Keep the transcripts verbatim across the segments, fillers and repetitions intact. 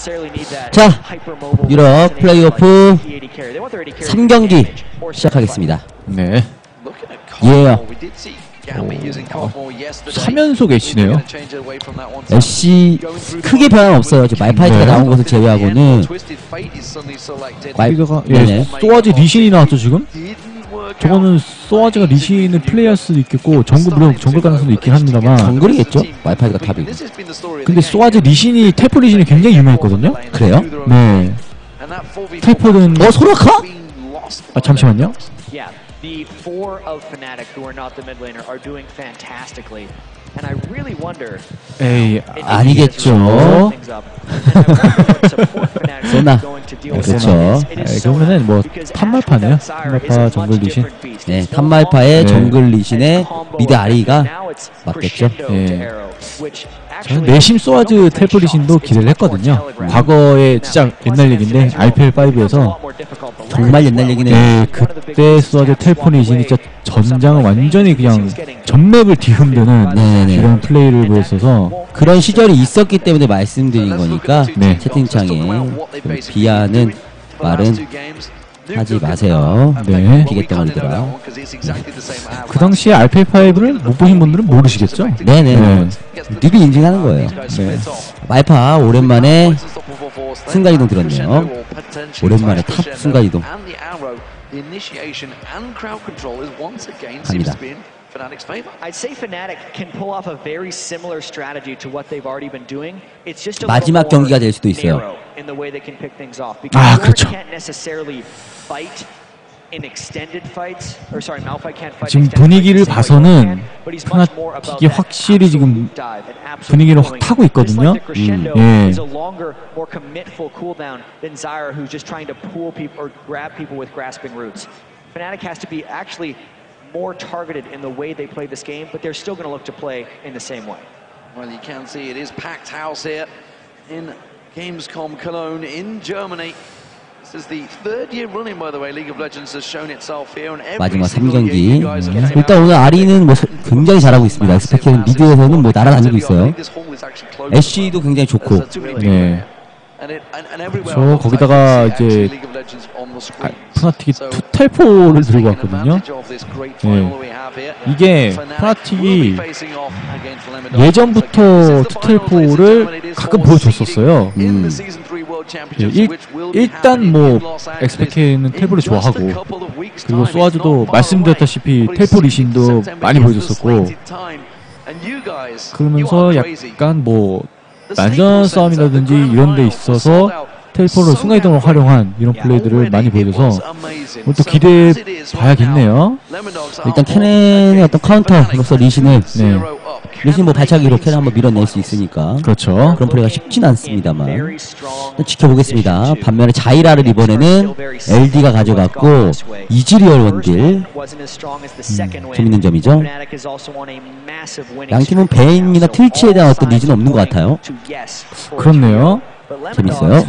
자, 유럽 플레이오프 삼 경기 시작하겠습니다. 네. 예. 삼 연속 애쉬네요. 애쉬 크게 변화는 없어요. 말파이트가 네. 나온 것을 제외하고는. 말파이트가 예, 소아지 리신이 나왔죠 지금? 저거는 소아지가 리신을 플레이할 수도 있겠고 정글 물론 정글 가능성도 있긴 합니다만 정글이겠죠? 말파이트가 탑이고. 근데 소아지 리신이 텔포 리신이 굉장히 유명했거든요? 그래요? 네. 텔포는 어, 소라카? 아 잠시만요. The four of Fnatic who are not the mid laner are doing fantastically, and I really wonder. 에이 아니겠죠. 소나. 그렇죠. 그러면은 뭐 탑말파네요. 탑말파 정글 리신. 네, 탑말파의 네. 정글 리신의 미드 아리가 맞겠죠. 예. 저는 내심 소아즈 텔포 리신도 기대를 했거든요. 과거에 진짜 옛날 얘기인데 알피엘 파이브에서 정말 옛날 얘기네요. 네, 그때 소아즈 텔포 리신이 진짜 전장을 완전히 그냥 전맵을 뒤흔드는 네네. 이런 플레이를 보였어서 그런 시절이 있었기 때문에 말씀드린 거니까 네. 채팅창에 비하는 말은 하지 마세요. 네. 비계덩어리들아. 그 당시에 알피엘 파이브를 못 보신 분들은 모르시겠죠? 네네. 네. 뉘비 인증하는 거예요. 네. 말파 오랜만에 순간이동 들었네요. 오랜만에 탑 순간이동 갑니다. I'd say Fnatic can pull off a very similar strategy to what they've already been doing. It's just a 마지막 경기가 될 수도 있어요. in the way they can pick things off. 아, 그렇죠. Can't necessarily fight in extended fights. Or sorry, Malphite can't fight. 지금 분위기를 봐서는 프나틱이 확실히 지금 분위기를 확 타고 있거든요. 음. 예. Is a longer, more commitful cooldown than Zyra, who's just trying to pull people or grab people with grasping roots. Fnatic has to be actually more targeted in the way they play this game, but they're still going to look to play in the same way. Well, you can see it is packed house here in Gamescom Cologne in Germany. This is the third year running, by the way. League of Legends has shown itself here on every 마지막 삼 single 경기. year. You guys are getting 일단 오늘 아리는 뭐 굉장히 잘하고 있습니다. 엑스펙트는 미드에서는 뭐 날아다니고 있어요. 애쉬도 굉장히 좋고. 네. 저 거기다가 이제 아, 프나틱이 투텔포를 들고 왔거든요. 네. 이게 프나틱이 예전부터 투텔포를 가끔 보여줬었어요. 음. 네, 일, 일단 뭐 엑스페케이는 텔포를 좋아하고 그리고 소아즈도 말씀드렸다시피 텔포 리신도 많이 보여줬었고 그러면서 약간 뭐 난전 싸움이라든지 이런 데 있어서 텔포를 순간이동을 활용한 이런 플레이들을 많이 보여줘서 오늘 또 기대해 봐야겠네요. 일단 캐넨의 어떤 카운터로서 리신을 네. 리신 뭐 발차기로 캐넨 한번 밀어낼 수 있으니까 그렇죠. 그런 플레이가 쉽진 않습니다만 지켜보겠습니다. 반면에 자이라를 이번에는 엘디가 가져갔고 이즈리얼 원딜 음, 재밌는 점이죠. 양팀은 베인이나 트위치에 대한 어떤 니즈는 없는 것 같아요. 그렇네요. 재밌어요.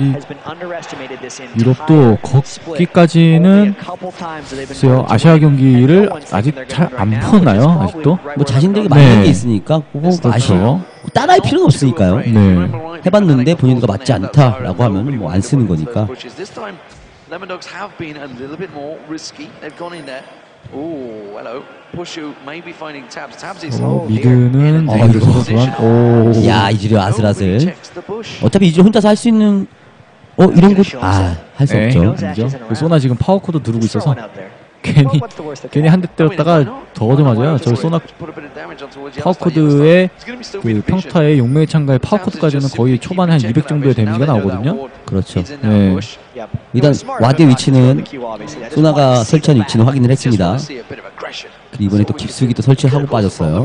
유럽도 거기까지는 글쎄요, 아시아 경기를 아직 잘 안 보나요? 아직도? 뭐 자신들에게 맞는 네. 게 있으니까 그거 그렇죠. 아시죠. 따라할 필요는 없으니까요. 네. 해봤는데 본인과 맞지 않다라고 하면 뭐 안 쓰는 거니까. Lemondogs have been a little bit more risky. They've gone in there. Oh, hello. Pushu maybe finding tabs. Tabs is 어, 미드는 어, 어, 이거 선수한 오. 야 이즈리얼 아슬아슬. 어차피 이즈리얼 혼자서 할 수 있는 어 이런 것아 할 수 네, 없죠. 아니죠. 소나 지금 파워코드 누르고 있어서 괜히 괜히 한 대 때렸다가 더 얻어맞아요. 저 소나 파워코드의 그 평타의 용맹의 창가의 파워코드까지는 거의 초반에 한 이백 정도의 데미지가 나오거든요. 그렇죠. 네. 일단 와드의 위치는 소나가 설치한 위치는 확인을 했습니다. 이번에 또 깊숙이 또 설치를 하고 빠졌어요.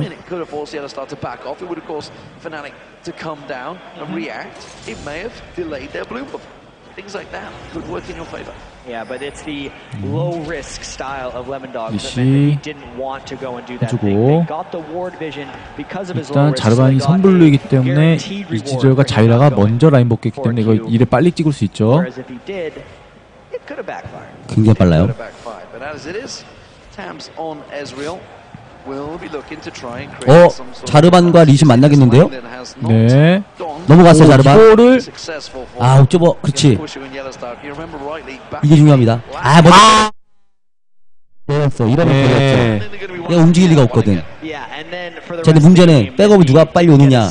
Things like that could work in your favor. Yeah, but it's the low risk style of Lemondog that 리시 he didn't want to go and do that 해주고 thing. They got the ward vision because of his low 일단 risk. 자르반이 선불로이기 때문에 이즈리얼과 자이라가 먼저 라인 복귀했기 때문에 이거 일에 빨리 찍을 수 있죠. Whereas if he did, it could have backfired. 굉장히 빨라요. But as it is, Tabs on Ezreal. 어, 자르반과 리신 만나겠는데요? 네. 넘어갔어요, 오, 자르반. 이거를 아, 옥저버, 그렇지. 이게 중요합니다. 아, 먼저 때렸어. 이러면 네. 때렸죠. 내가 움직일 리가 없거든. 자, 근데 문제는 백업이 누가 빨리 오느냐.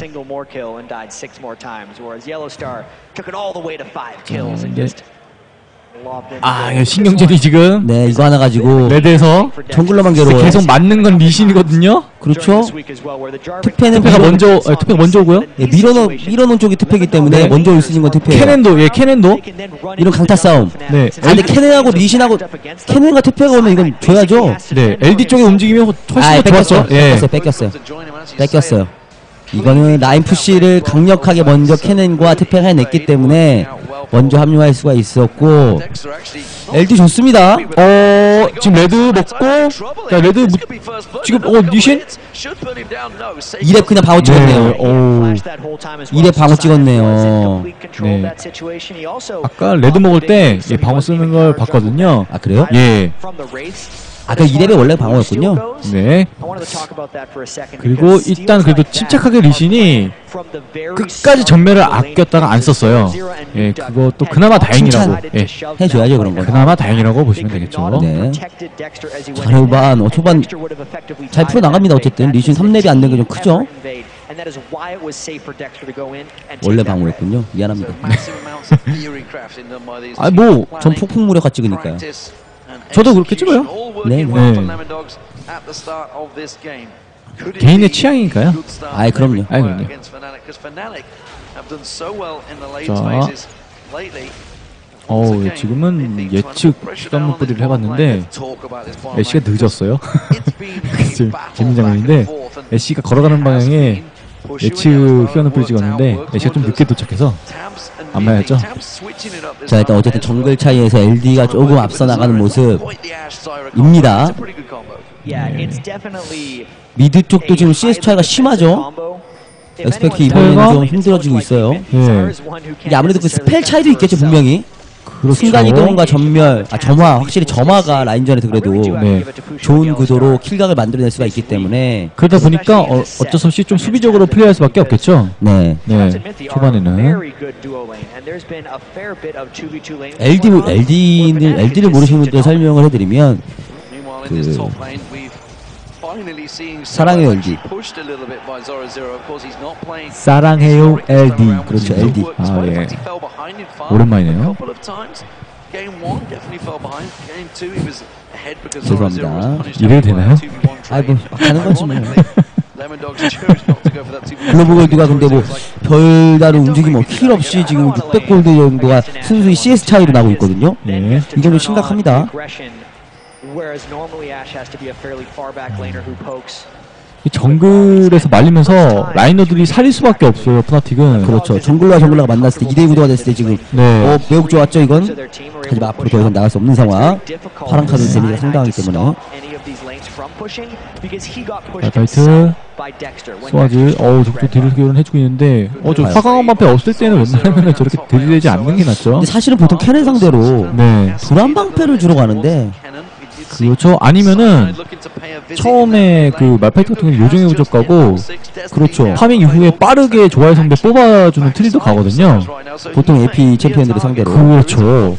아, 예, 신경전이 지금 네, 이거 하나 가지고 레드에서 정글러만 괴로워요. 계속 맞는 건 리신이거든요. 그렇죠. 투패는 투페가 밀어- 먼저 예, 투페가 먼저 오고요. 예, 밀어놓은, 밀어놓은 쪽이 투패이기 때문에 네. 먼저 올 수 있는 건 투패예요. 캐넨도 예, 캐넨도 이런 강타 싸움. 네. 아, 근데 캐넨하고 리신하고 캐넨과 투패가 오면 이건 줘야죠. 네, 엘디 쪽에 움직이면 훨씬 아, 더 좋았어. 뺏겼어요. 예. 뺏겼어요. 뺏겼어요. 뺏겼어요. 이거는 라인 푸시를 강력하게 먼저 캐넨과 투패가 해냈기 때문에 먼저 합류할 수가 있었고 엘디 좋습니다. 어, 지금 레드 먹고 자, 레드 무, 지금 어, 리신 이 렙 그냥 방어 찍었네요. 네. 오. 이 렙 방어 찍었네요. 네. 아까 레드 먹을 때 예, 방어 쓰는 걸 봤거든요. 아, 그래요? 예. 아까 이 렙이 원래 방어였군요. 네. 그리고 일단 그래도 침착하게 리신이 끝까지 전멸을 아꼈다가 안 썼어요. 예, 그것도 그나마 다행이라고. 예. 해줘야죠, 그런 건. 그나마 다행이라고 보시면 되겠죠. 네. 자르반, 어, 초반 잘 풀어나갑니다. 어쨌든 리신 삼 렙이 안 된 게 좀 크죠? 원래 방어였군요. 미안합니다. 아, 뭐 전 폭풍 무력화 찍으니까요. 저도 그렇게 찍어요. 네, 네. 개인의 취향이니까요. 아이, 그럼요. 아이, 그럼요. 자. 어우, 예, 지금은 예측 시간 분포를 해봤는데 애쉬가 늦었어요. 지금 재밌는 장면인데 애쉬가 걸어가는 방향에 예측 시간 분포를 찍었는데 애쉬가 좀 늦게 도착해서 안 맞았죠. 자, 일단 어쨌든 정글 차이에서 엘디가 조금 앞서 나가는 모습입니다. 네. 미드 쪽도 지금 씨에스 차이가 심하죠. 엑스펙트 이번에는 좀 힘들어지고 있어요. 네. 이게 아무래도 그 스펠 차이도 있겠죠, 분명히. 그렇죠. 순간이동과 전멸, 아 점화, 확실히 점화가 라인전에서 그래도 네. 좋은 구도로 킬각을 만들어낼 수가 있기 때문에 그러다 보니까 어, 어쩔 수 없이 좀 수비적으로 플레이할 수밖에 없겠죠. 네. 네. 초반에는 엘디, 엘디를, 엘디를 모르시는 분들 설명을 해드리면 그 사랑해요 엘디. 사랑해요 엘디. 그렇죠, 엘디. 아, 예. 오랜만이네요. 죄송합니다. 이래도 되나요? 아이고 막 하는 거지 뭐. 글로벌 골드가 근데 뭐 별다른 움직임 뭐 킬 없이 지금 육백 골드 정도가 순수히 씨에스 차이로 나고 있거든요. 네. 이건 좀 심각합니다. 이 정글에서 말리면서 라이너들이 살릴 수밖에 없어요. 푸나틱은. 그렇죠. 정글과 정글러가 만났을 때 이 대 이 구도가 됐을 때 지금 네. 어 매우 좋았죠 이건. 하지만 앞으로 더 이상 나갈 수 없는 상황. 파란 카드 재미가 상당하기 때문에. 바이트 소아즈 어우 저도 딜을 교환 해주고 있는데 어저 화강한 방패 없을 때는 웬만하면 저렇게 들이대지 않는 게 낫죠. 근데 사실은 보통 캐넨 상대로 네. 불안 방패를 주러 가는데 그렇죠. 아니면은 처음에 그 말파이트 같은 경우는 요정의 부적 가고 그렇죠. 파밍 이후에 빠르게 좋아요 상대 뽑아주는 트리도 가거든요. 보통 에이피 챔피언들을 상대로. 그렇죠.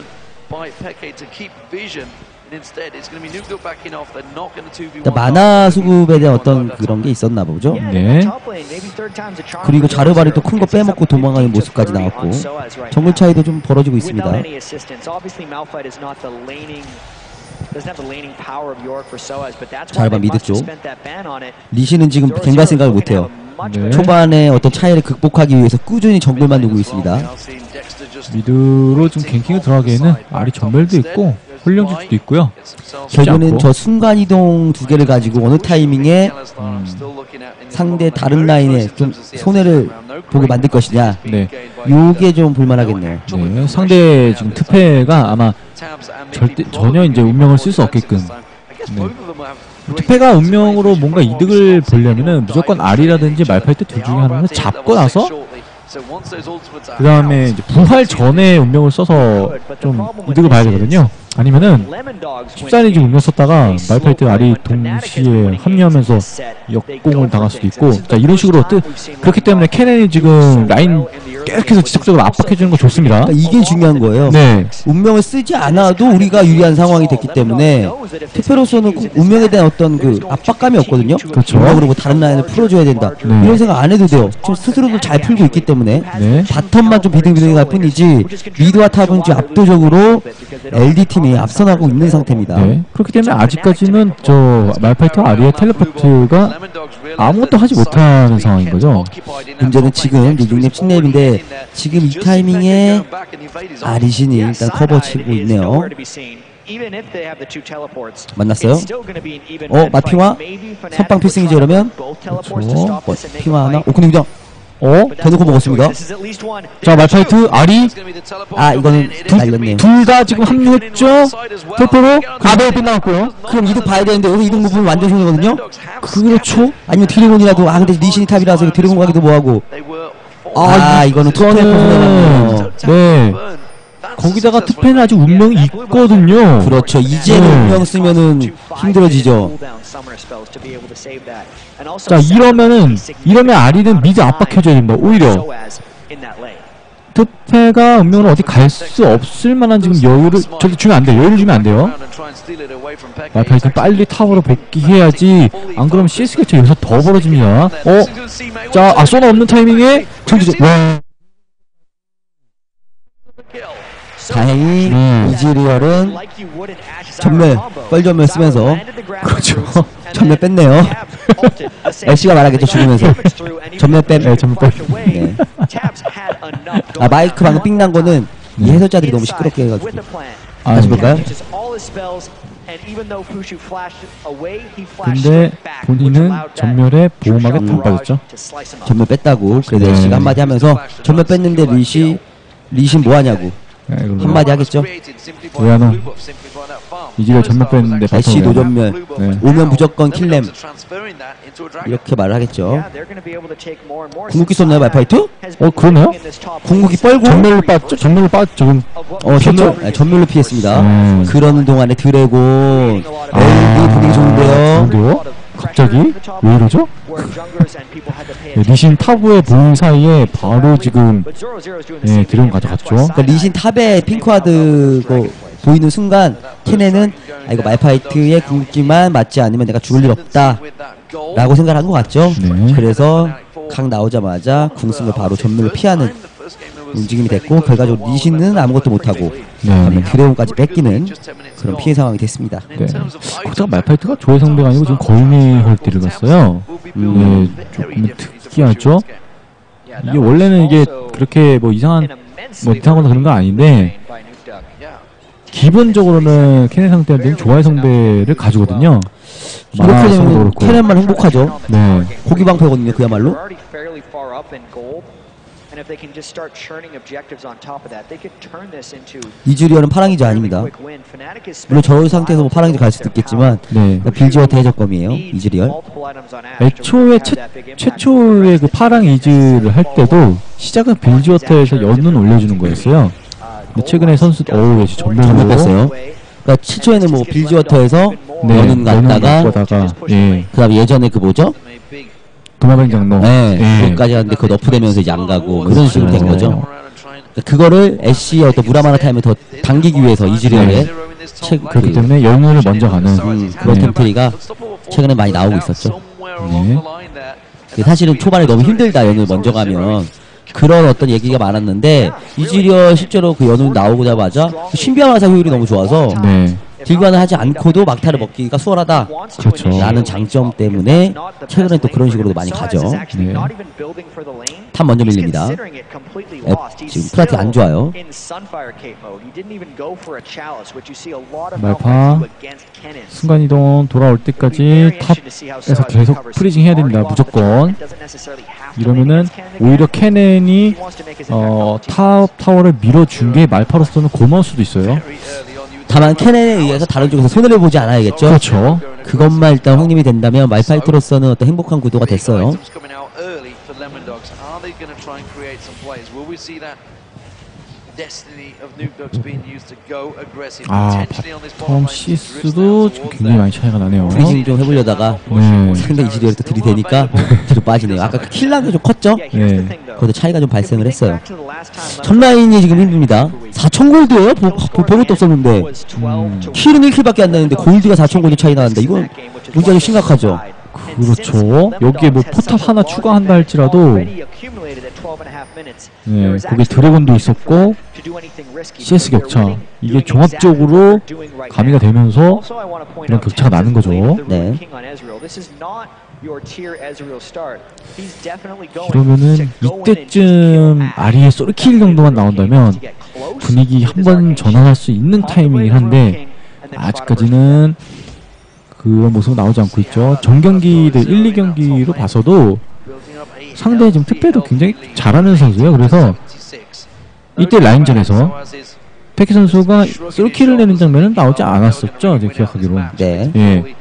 만화 수급에 대한 어떤 그런 게 있었나 보죠. 네. 그리고 자르바리 또 큰 거 빼먹고 도망가는 모습까지 나왔고 정글 차이도 좀 벌어지고 있습니다. 자르바 미드 쪽. 리시는 지금 갱갈 생각을 못해요. 네. 초반에 어떤 차이를 극복하기 위해서 꾸준히 정글만 누고 있습니다. 미드로 좀 갱킹을 들어가기에는 알이 전멸도 있고 훈련주도 있고요. 결국은 저 순간이동 두 개를 가지고 어느 타이밍에 음, 상대 다른 라인에 좀 손해를 보게 만들 것이냐. 네. 요게 좀 볼만하겠네요. 네. 상대 지금 트페가 아마 절대 전혀 이제 운명을 쓸 수 없게끔. 네. 투페가 운명으로 뭔가 이득을 보려면은 무조건 알이라든지 말파이트 둘 중에 하나를 잡고 나서 그 다음에 이제 부활 전에 운명을 써서 좀 이득을 봐야 되거든요. 아니면은 십사 인지 운명 썼다가 말파이트 알이 동시에 합류하면서 역공을 당할 수도 있고, 자 이런 식으로 뜨, 그렇기 때문에 케넨이 지금 라인 계속해서 지속적으로 압박해주는 거 좋습니다. 그러니까 이게 중요한 거예요. 네. 운명을 쓰지 않아도 우리가 유리한 상황이 됐기 때문에 투페로서는 꼭 운명에 대한 어떤 그 압박감이 없거든요. 그렇죠. 그리고 뭐 다른 라인을 풀어줘야 된다. 네. 이런 생각 안 해도 돼요. 지금 스스로도 잘 풀고 있기 때문에 네. 바텀만 좀 비등비등해 갈 뿐이지 미드와 탑은 지금 압도적으로 엘디팀이 앞서나고 있는 상태입니다. 네. 그렇기 때문에 아직까지는 저 말파이트 아리의 텔레포트가 아무것도 하지 못하는 상황인 거죠. 문제는 지금 육 렙, 칠 렙인데 지금 이 타이밍에 아리신이 일단 커버 치고 있네요. 만났어요? 어, 마피마? 선빵 필승이죠, 그러면? 그렇죠. 마피마 하나? 오, 근데 그냥 어? 대놓고 먹었습니다. 자, 말파이트 아리. 아, 이거는 날렸네요. 둘 다 지금 합류했죠? 텔포로 가드에 끝나갔고요. 그럼 이득 봐야 되는데 여기서 이득 못 보면 완전 손해거든요? 그렇죠? 아니면 드래곤이라도, 아, 근데 리신이 탑이라서 드래곤 가기도 뭐하고. 아, 아 이거는 투페는 네. 거기다가 투페는 아직 운명이 있거든요. 그렇죠. 이제 네. 운명 쓰면은 힘들어지죠. 자, 이러면은 이러면 아리는 미드 압박해줘야 됩니다. 오히려 투페가 운명을 어디 갈 수 없을 만한 지금 여유를 저기 주면 안 돼요. 여유를 주면 안 돼요. 말파이트 빨리 타워로 복귀해야지. 안 그러면 씨에스 개체 여기서 더 벌어집니다. 어? 자, 아, 소나 없는 타이밍에 정지. 와. 다행히 음. 이즈리얼은 전멸, 뻘전멸 쓰면서 그렇죠. 전멸 뺐네요. 애쉬가 말하겠죠, 죽으면서. 전멸 뺨. 네, 전멸 뺨. 네. 아, 마이크 방금 삥난 거는 이 해설자들이 너무 시끄럽게 해가지고. 아, 다시 볼까요? 근데 본인은 전멸에 보호막에 다 빠졌죠. 전멸 뺐다고. 그래서 애쉬가 네. 한마디 하면서 전멸 뺐는데 리시, 리신 뭐하냐고. 네, 한마디 하겠죠. 뭐야너 이지를 전멸 뺐는데 애쉬 노전멸. 네. 오면 무조건 킬렘. 이렇게 말을 하겠죠. 궁극기 썼나요, 말파이트? 어, 그러네요? 궁극기 뻘고 전멸로 빠졌죠? 전멸로 빠졌죠, 지금. 어, 전멸, 아, 전멸로 피했습니다. 음. 그러는 동안에 드래곤. 아, 에이, 분위기 좋은데요? 좋은데요? 갑자기? 왜 이러죠? 네, 리신 탑의 볼 사이에 바로 지금 네, 드래곤 가져갔죠. 그러니까 리신 탑에 핑크와드 그 보이는 순간 케넨은 아, 이거 말파이트의 궁극기만 맞지 않으면 내가 죽을 일 없다 라고 생각을 한 것 같죠. 네. 그래서 각 나오자마자 궁 쓰면 바로 전멸을 피하는 움직임이 됐고, 결과적으로 리신은 아무것도 못하고 네. 드래곤까지 뺏기는 그런 피해 상황이 됐습니다. 네. 거기다가 말파이트가 조회 상대가 아니고 지금 걸미 헐띠를 갔어요. 음. 네, 조금 특이하죠. 이게 원래는 이게 그렇게 뭐 이상한 뭐 이상한 건 그런 건 아닌데, 기본적으로는 케넨 상대한테는 조화의 성배를 가지거든요. 이렇게 되면 케넨만 행복하죠. 네. 고기 방패거든요, 그야말로. 이즈리얼은 파랑이지 아닙니다. 물론 저 상태에서 뭐 파랑이지 갈 수도 있겠지만, 네. 빌지와 대적검이에요, 이즈리얼. 애초에 최, 최초의 그 파랑 이즈를 할 때도 시작은 빌지워터에서 연은 올려주는 거였어요. 근데 최근에 선수 어우 역시 전멸을 뺐어요. 그러니까 최초에는 뭐 빌지워터에서 네, 연은 갔다가, 예. 그 다음에 예전에 그 뭐죠? 도마뱀 장로. 네, 예. 거기까지 하는데 그거 너프되면서 이제 안 가고 뭐 이런 식으로 된 거죠. 그러니까 그거를 애쉬의 어떤 무라마나 타임을 더 당기기 위해서 이즈리얼의 네. 그렇기 때문에 연운을 먼저 가는 음, 그런 네. 템플리가 최근에 많이 나오고 있었죠. 네. 사실은 초반에 너무 힘들다, 연을 먼저 가면. 그런 어떤 얘기가 많았는데, 이즈리얼 실제로 그 연운 나오자마자 그 신비화사 효율이 너무 좋아서 네. 딜관을 하지 않고도 막타를 먹기가 수월하다. 그렇죠. 라는 장점 때문에 최근에 또 그런 식으로도 많이 가죠. 네. 탑 먼저 밀립니다. 에, 지금 프라티 안 좋아요. 말파 순간이동 돌아올 때까지 탑에서 계속 프리징 해야 됩니다. 무조건. 이러면은 오히려 케넨이 어, 탑 타워를 밀어준 게 말파로서는 고마울 수도 있어요. 다만 케넨에 의해서 다른 쪽에서 손해를 보지 않아야겠죠. 그렇죠. 그것만 일단 확립이 된다면 말파이트로서는 어떤 행복한 구도가 됐어요. Ducks. Are they going to try and create some plays? Will we see that destiny of Nuke Ducks being used to go aggressive? 아, 바텀 씨에스도 좀 굉장히 많이 차이가 나네요. 프리징 좀 해보려다가 네. 상당히 이지리얼이 또 들이대니까 뒤로 빠지네요. 아까 그 킬라가 좀 컸죠? 네. 거기도 차이가 좀 발생을 했어요. 첫 라인이 지금 힘듭니다. 사천 골드예요? 볼 것도 없었는데. 음. 킬은 일 킬밖에 안 나는데 골드가 사천 골드 차이 나는데 이건 문제가 좀 심각하죠. 그렇죠. 여기에 뭐 포탑 하나 추가한다 할지라도 네, 거기에 드래곤도 있었고 씨에스 격차, 이게 종합적으로 가미가 되면서 이런 격차가 나는 거죠. 네. 그러면은 이때쯤 아리의 소르킬 정도만 나온다면 분위기 한번 전환할 수 있는 타이밍이긴 한데 아직까지는 그런 모습은 나오지 않고 있죠. 전경기들 일, 이 경기로 봐서도 상대의 지금 특배도 굉장히 잘하는 선수예요. 그래서 이때 라인전에서 페키 선수가 솔킬을 내는 장면은 나오지 않았었죠. 제가 기억하기로. 네. 예.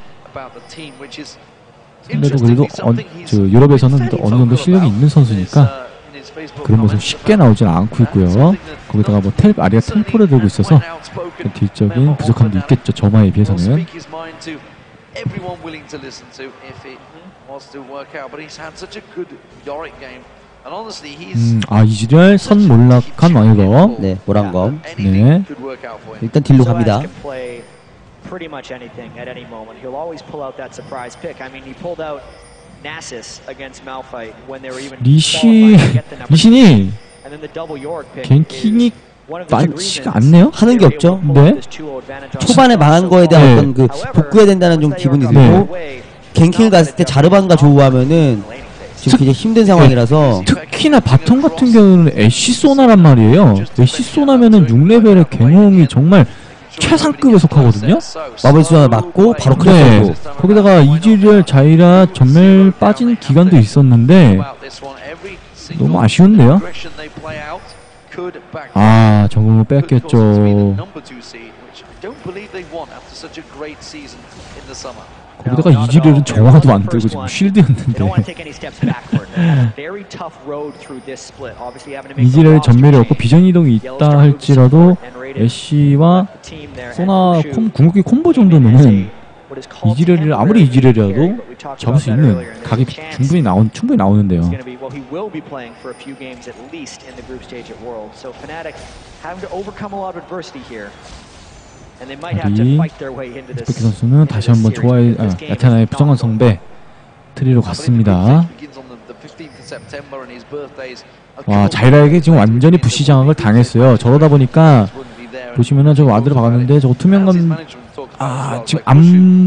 근데도 그래도 어, 저 유럽에서는 또 어느 정도 실력이 있는 선수니까 그런 모습 쉽게 나오진 않고 있고요. 거기다가 뭐 텔, 아리아 텔포를 들고 있어서 뒤적인 부족함도 있겠죠. 저마에 비해서는. Everyone willing to listen to if it was to work out, but he's had such a good Yorick game, and honestly, he's. 음, 아 이지리얼 선 몰락한 왕이거. 네, 모란검. 네. 일단 딜로 갑니다. Pretty much anything at any moment. He'll always pull out that surprise pick. I mean, he pulled out Nasus against Malphite when they were even. 리시 리신이 갱킹이 많지가 않네요. 하는 게 없죠. 네. 초반에 망한 거에 대한 네. 어떤 그 복구해야 된다는 좀 기분이 들고 네. 갱킹을 갔을 때 자르반과 조우하면은 지금 굉장히 힘든 상황이라서. 특히나 바텀 같은 경우는 애쉬 소나란 말이에요. 애쉬 소나면은 육 레벨의 갱홍이 정말 최상급에 속하거든요. 마블 수나 맞고 바로 크래프고. 네. 거기다가 이지리얼 자이라 전멸 빠진 기간도 있었는데 너무 아쉬운데요. 아, 정글 뺏겼죠. 거기다가 이지리얼은 정화도 안 들고 지금 쉴드였는데 이지리얼 전멸이 없고 비전 이동이 있다 할지라도 애쉬와 소나 콤, 궁극기 콤보 정도면은 이지리얼이 아무리 이지리얼이라도 잡을 수 있는 각이 충분히 나온 충분히 나오는데요. 아리 스페키 선수는 다시 한번 좋아해 아, 야테나의 부정한 성배 트리로 갔습니다. 와, 자이라에게 지금 완전히 부시 장악을 당했어요. 저러다 보니까 보시면은 저 와드를 박았는데 저거 투명감 아 지금 안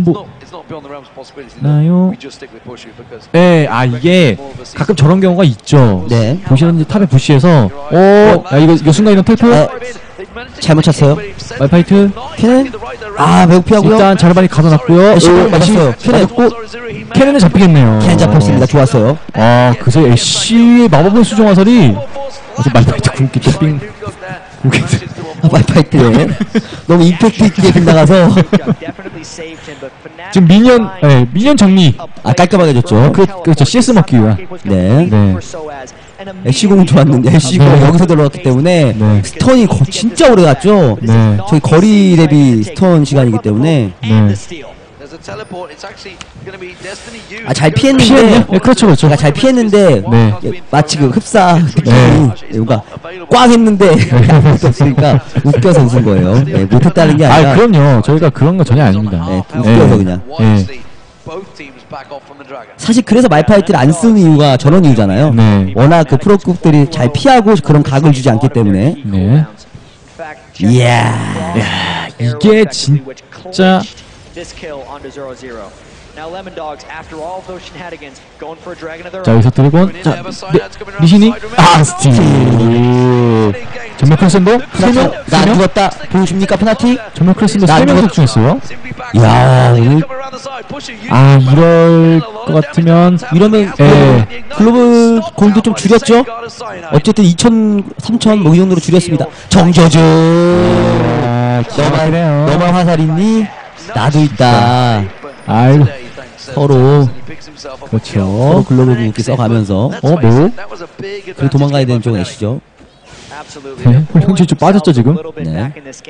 보나요? 네, 아 이게 가끔 저런 경우가 있죠. 네. 보시는 탑에 부시해서 오, 야 이거 이거 순간 이동 텔포 아, 잘못 찼어요. 말파이트 캐넨 아 매우 피하고요. 일단 자르반이 가둬놨고요. 애쉬 맞았어요. 캐넨 고 캐넨은 잡히겠네요. 캐넨 잡혔습니다. 좋았어요. 아 그래서 애쉬의 마법의 수정 화살이 그래서 말파이트 궁기 빙 궁기 아, 말파이트 너무 임팩트 있게 빗나가서 지금 미니언 네, 미니언 정리 아 깔끔하게 줬죠. 그, 그렇죠. 씨에스 먹기 위한. 네. 네. 애쉬공 좋았는데 애쉬공 네. 여기서 들어갔기 때문에 네. 스턴이 거, 진짜 오래 갔죠. 네. 저희 거리 대비 스턴 시간이기 때문에. 네. 아 잘 피했는데. 피했네? 네, 그렇죠, 그렇죠. 잘 피했는데. 네. 예, 마치 그 흡사 느낌이 네. 뭔가 꽝 했는데 아무것도 없으니까 웃겨서 웃은 거예요. 네, 못했다는 게 아니라. 아 그럼요. 저희가 그런 거 전혀 아닙니다. 네, 웃겨서 그냥. 네. 사실 그래서 말파이트를 안 쓰는 이유가 저런 이유잖아요. 네. 워낙 그 프로급들이 잘 피하고 그런 각을 주지 않기 때문에. 네. 이야. 야, 이게 진짜 자 여기서 드래곤 자 네, 리신이 아 스틸 전멸 크레센도 세 명 나 안 죽었다. 보여줍니까 페나티? 전멸 크레센도 나 세 명 죽었- 적중했어요. 이야 오늘 아 이럴 것 같으면 이러면 예. 글로벌 골드 좀 줄였죠? 어쨌든 이천, 삼천 뭐 이 정도로 줄였습니다. 정저주 아 너만 기막히네요. 너만 화살 있니? 나도 있다. 아이고 서로 그렇죠. 서로 글로벌 궁극기 써가면서 어, 매우? 그리고 도망가야 되는 쪽은 애쉬죠. 네, 형제 좀 빠졌죠 지금. 네.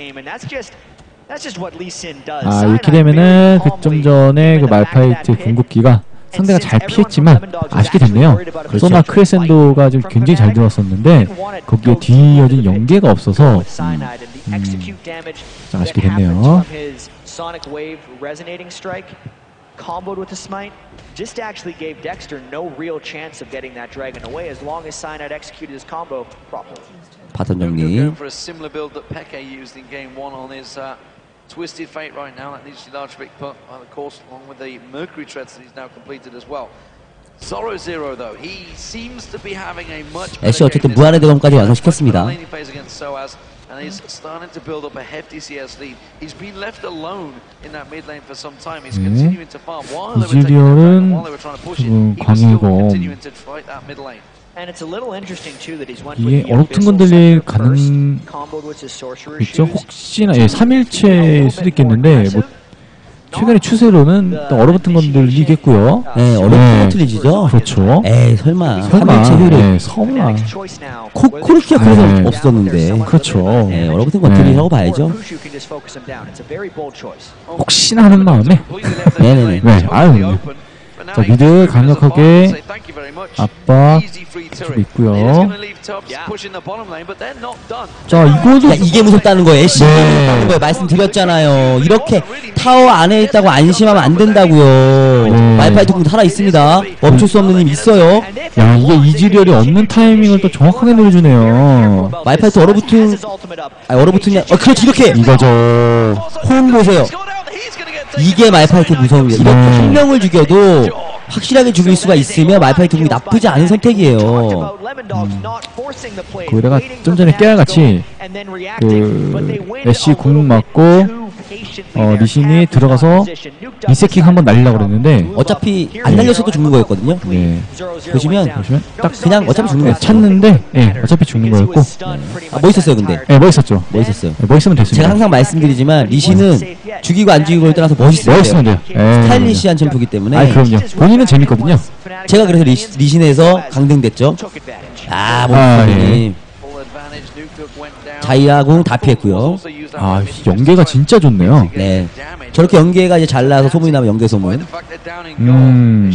아 이렇게 되면은 그 좀 전에 그 말파이트 궁극기가 상대가 잘 피했지만 아쉽게 됐네요. 소나 크레센도가 지금 굉장히 잘 들어왔었는데 거기에 뒤이어진 연계가 없어서 음, 음, 아쉽게 됐네요. Comboed with the smite, just actually gave Dexter no real chance of getting that dragon away as long as Cyanide executed his combo properly. 바텀 정리. Going for a similar build that Peke used in game one on his uh, Twisted Fate right now. That needs to be large big put, of course, along with the Mercury Treads that he's now completed as well. Zoro Zero though, he seems to be having a much better 애쉬 어쨌든 무한의 대검까지 완성시켰습니다. And he's starting to build up a hefty C S lead. He's been left alone in that mid lane for some time. He's continuing to farm while they were taking the dragon, while they were trying to push it. He was still continuing to fight that mid lane. And it's a little interesting too that he's went 이게 with the 얼어붙은 Abyssal 건들릴 Scepter first, 가능 comboed with his sorcerer 있죠. shoes. 혹시나 예, 삼 일체일 수도 있겠는데 뭐 최근의 추세로는 또 얼어붙은 건들리겠고요. 네, 얼어붙은 건 틀리지죠. 그렇죠. 에이 설마. 설마. 삼 일체 효율. 네, 설마. 코 코르키가 그래서 네. 없었는데. 그렇죠. 네, 얼어붙은 건 틀리라고 봐야죠. 혹시나 하는 마음에. 네네네. 네, 아유. 자, 미드 강력하게 압박 주고 있고요. 자, 이거도 야, 이게 무섭다는 거예요. 애쉬 네. 무섭다는 거예요. 말씀드렸잖아요. 이렇게 타워 안에 있다고 안심하면 안 된다고요. 네. 말파이트 궁 살아 있습니다. 멈출 수 없는 힘 있어요. 야, 이게 이즈리얼이 없는 타이밍을 또 정확하게 노려주네요. 말파이트 얼어붙은 아 얼어붙은 야 어, 그렇지 이렇게 이거죠. 호응 보세요. 이게 말파이트 무서움이에요. 이렇게 네. 한 명을 죽여도 확실하게 죽일 수가 있으면 말파이트 궁이 나쁘지 않은 선택이에요. 음. 그 내가 좀 전에 깨알같이 그 애쉬 궁 맞고 어, 리신이 들어가서 이세킥 한번 날리려고 그랬는데 어차피 안 날렸어도 죽는 거였거든요. 네. 보시면 보시면 딱 그냥 어차피 죽는 네, 거였어요. 찼는데 예, 어차피 죽는 거였고 아, 멋있었어요 근데. 예, 멋있었죠. 멋있었어요. 예, 멋있으면 됐습니다. 제가 항상 말씀드리지만 리신은 죽이고 안 죽이고를 떠나서 멋있어야 멋있으면 돼요. 돼요. 예. 스타일리시한 챔프기 때문에. 아, 그럼요. 본인은 재밌거든요. 제가 그래서 리시, 리신에서 강등됐죠. 아, 아, 몬스터님. 자이아궁 다 피했고요. 아, 연계가 진짜 좋네요. 네. 저렇게 연계가 이제 잘 나와서 소문이 나면 연계 소문. 음.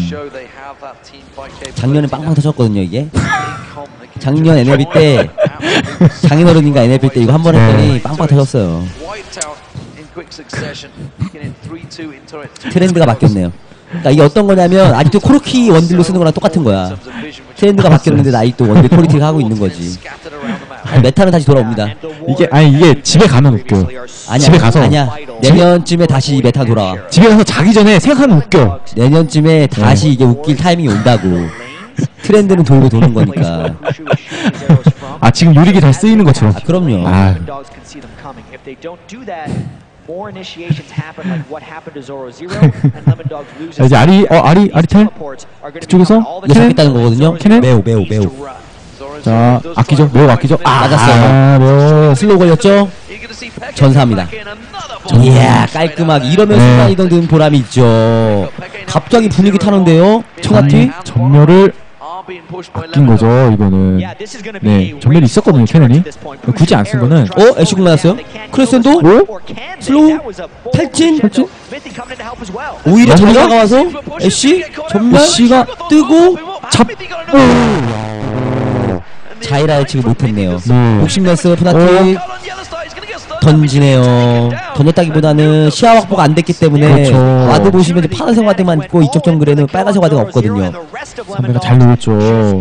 작년에 빵빵 터졌거든요, 이게. 작년 엔엘비 때, 장인어른인가 엔엘비 때 이거 한 번 했더니 네. 빵빵 터졌어요. 트렌드가 바뀌었네요. 그러니까 이게 어떤 거냐면 아직도 코르키 원딜로 쓰는 거랑 똑같은 거야. 트렌드가 바뀌었는데 아직도 원딜 퀄리티가 하고 있는 거지. 아니, 메타는 다시 돌아옵니다. 이게 아니 이게 집에 가면 웃겨. 아니야, 집에 가서 아니야. 내년쯤에 다시 메타 돌아와. 집에 가서 자기 전에 생각하면 웃겨. 내년쯤에 다시 이게 웃길 타이밍이 온다고. 트렌드는 돌고 도는 거니까. 아, 지금 유릭이 잘 쓰이는 것처럼. 아, 그럼요. 아, More initiations happen like what happened to Zoro Zero and Lemon Dogs loses. 자, 이제 아리 어 아리 아리텔 그쪽에서 이거 잡겠다는 거거든요. 캐넨? 매우 매우 매우. 자, 아끼죠. 매우 아끼죠. 아, 맞았어요. 아, 매우 슬로우 걸렸죠? 전사합니다. 이야 깔끔하게 이러면 네. 순간 이동 든 보람이 있죠. 갑자기 분위기 타는데요. 청아티 전멸을 아낀 거죠. 이거는 네 전멸이 있었거든요. 캐넨이 굳이 안 쓴 거는 어? 애쉬궁 맞았어요? 크레센도? 오? 슬로우? 탈진? 탈진? 오히려 잘 넘어가? 다가와서 애쉬? 전멸? 애쉬가 뜨고 잡고 자이라 예측을 못했네요. 네. 복싱레스 푸나틱 던지네요. 던졌다기보다는 시야 확보가 안 됐기 때문에 그렇죠. 와드 보시면 이제 파란색 와드만 있고 이쪽 정글에는 빨간색 와드가 없거든요. 상대가 잘 누웠죠.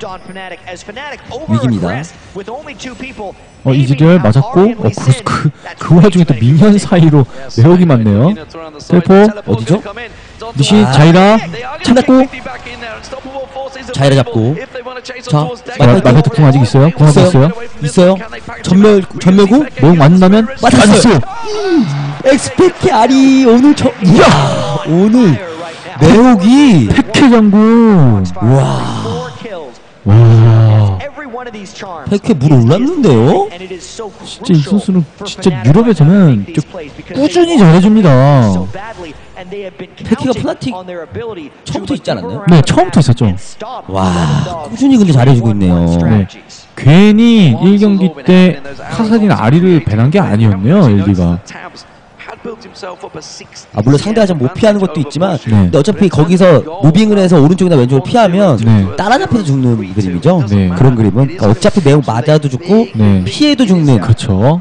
위기입니다. 어, 이즈리얼 맞았고 어, 그, 그, 그 와중에 또 미니언 사이로 매혹이 많네요. 텔포 어디죠? 니시 아. 자이라 찾았고 자이라 잡고 자 마베트 궁 아직 있어요? 궁 아직 있어요? 있어요? 전멸 전멸구? 매혹 맞는다면? 맞았어요. 엑스페키 아리 오늘 저 이야 오늘 매혹이 백회 장군 와 와 페케 물 올랐는데요? 진짜 이 선수는 진짜 유럽에서는 꾸준히 잘해줍니다. 페케가 푸나틱 처음부터 있지 않았나요? 네, 처음부터 있었죠. 와, 꾸준히 근데 잘해주고 있네요. 네. 괜히 일 경기 때 카사딘 아리를 배난 게 아니었네요, 엘디가. 아, 물론 상대가 좀 못 피하는 것도 있지만 네. 근데 어차피 거기서 무빙을 해서 오른쪽이나 왼쪽으로 피하면 네. 따라잡혀서 죽는 그림이죠. 네. 그런 그림은 그러니까 어차피 매우 맞아도 죽고 네. 피해도 죽는. 그렇죠.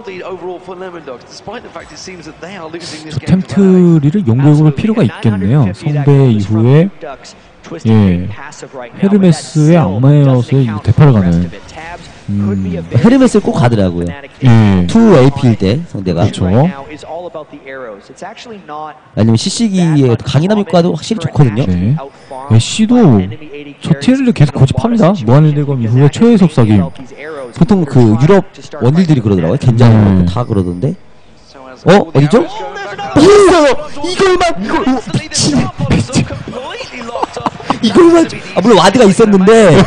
저 템트리를 용도해볼 필요가 있겠네요. 성배 이후에 예, 헤르메스의 악마에어서의 대파를 가는 음, 헤르메스를 꼭 가더라고요. 예. 투 에이피일 때 상대가. 그렇죠. 아니면 씨씨기의 강인함 효과도 확실히 좋거든요. 네. 애쉬도 저 티엘을 계속 고집합니다. 무한일대검 이후에 최애 속삭임. 보통 그 유럽 원딜들이 그러더라고요. 괜찮은 네. 다 그러던데. 어? 어디죠? 오! 이걸만! 이걸! 오, 미친! 미친! 이걸만! 아, 물론 와드가 있었는데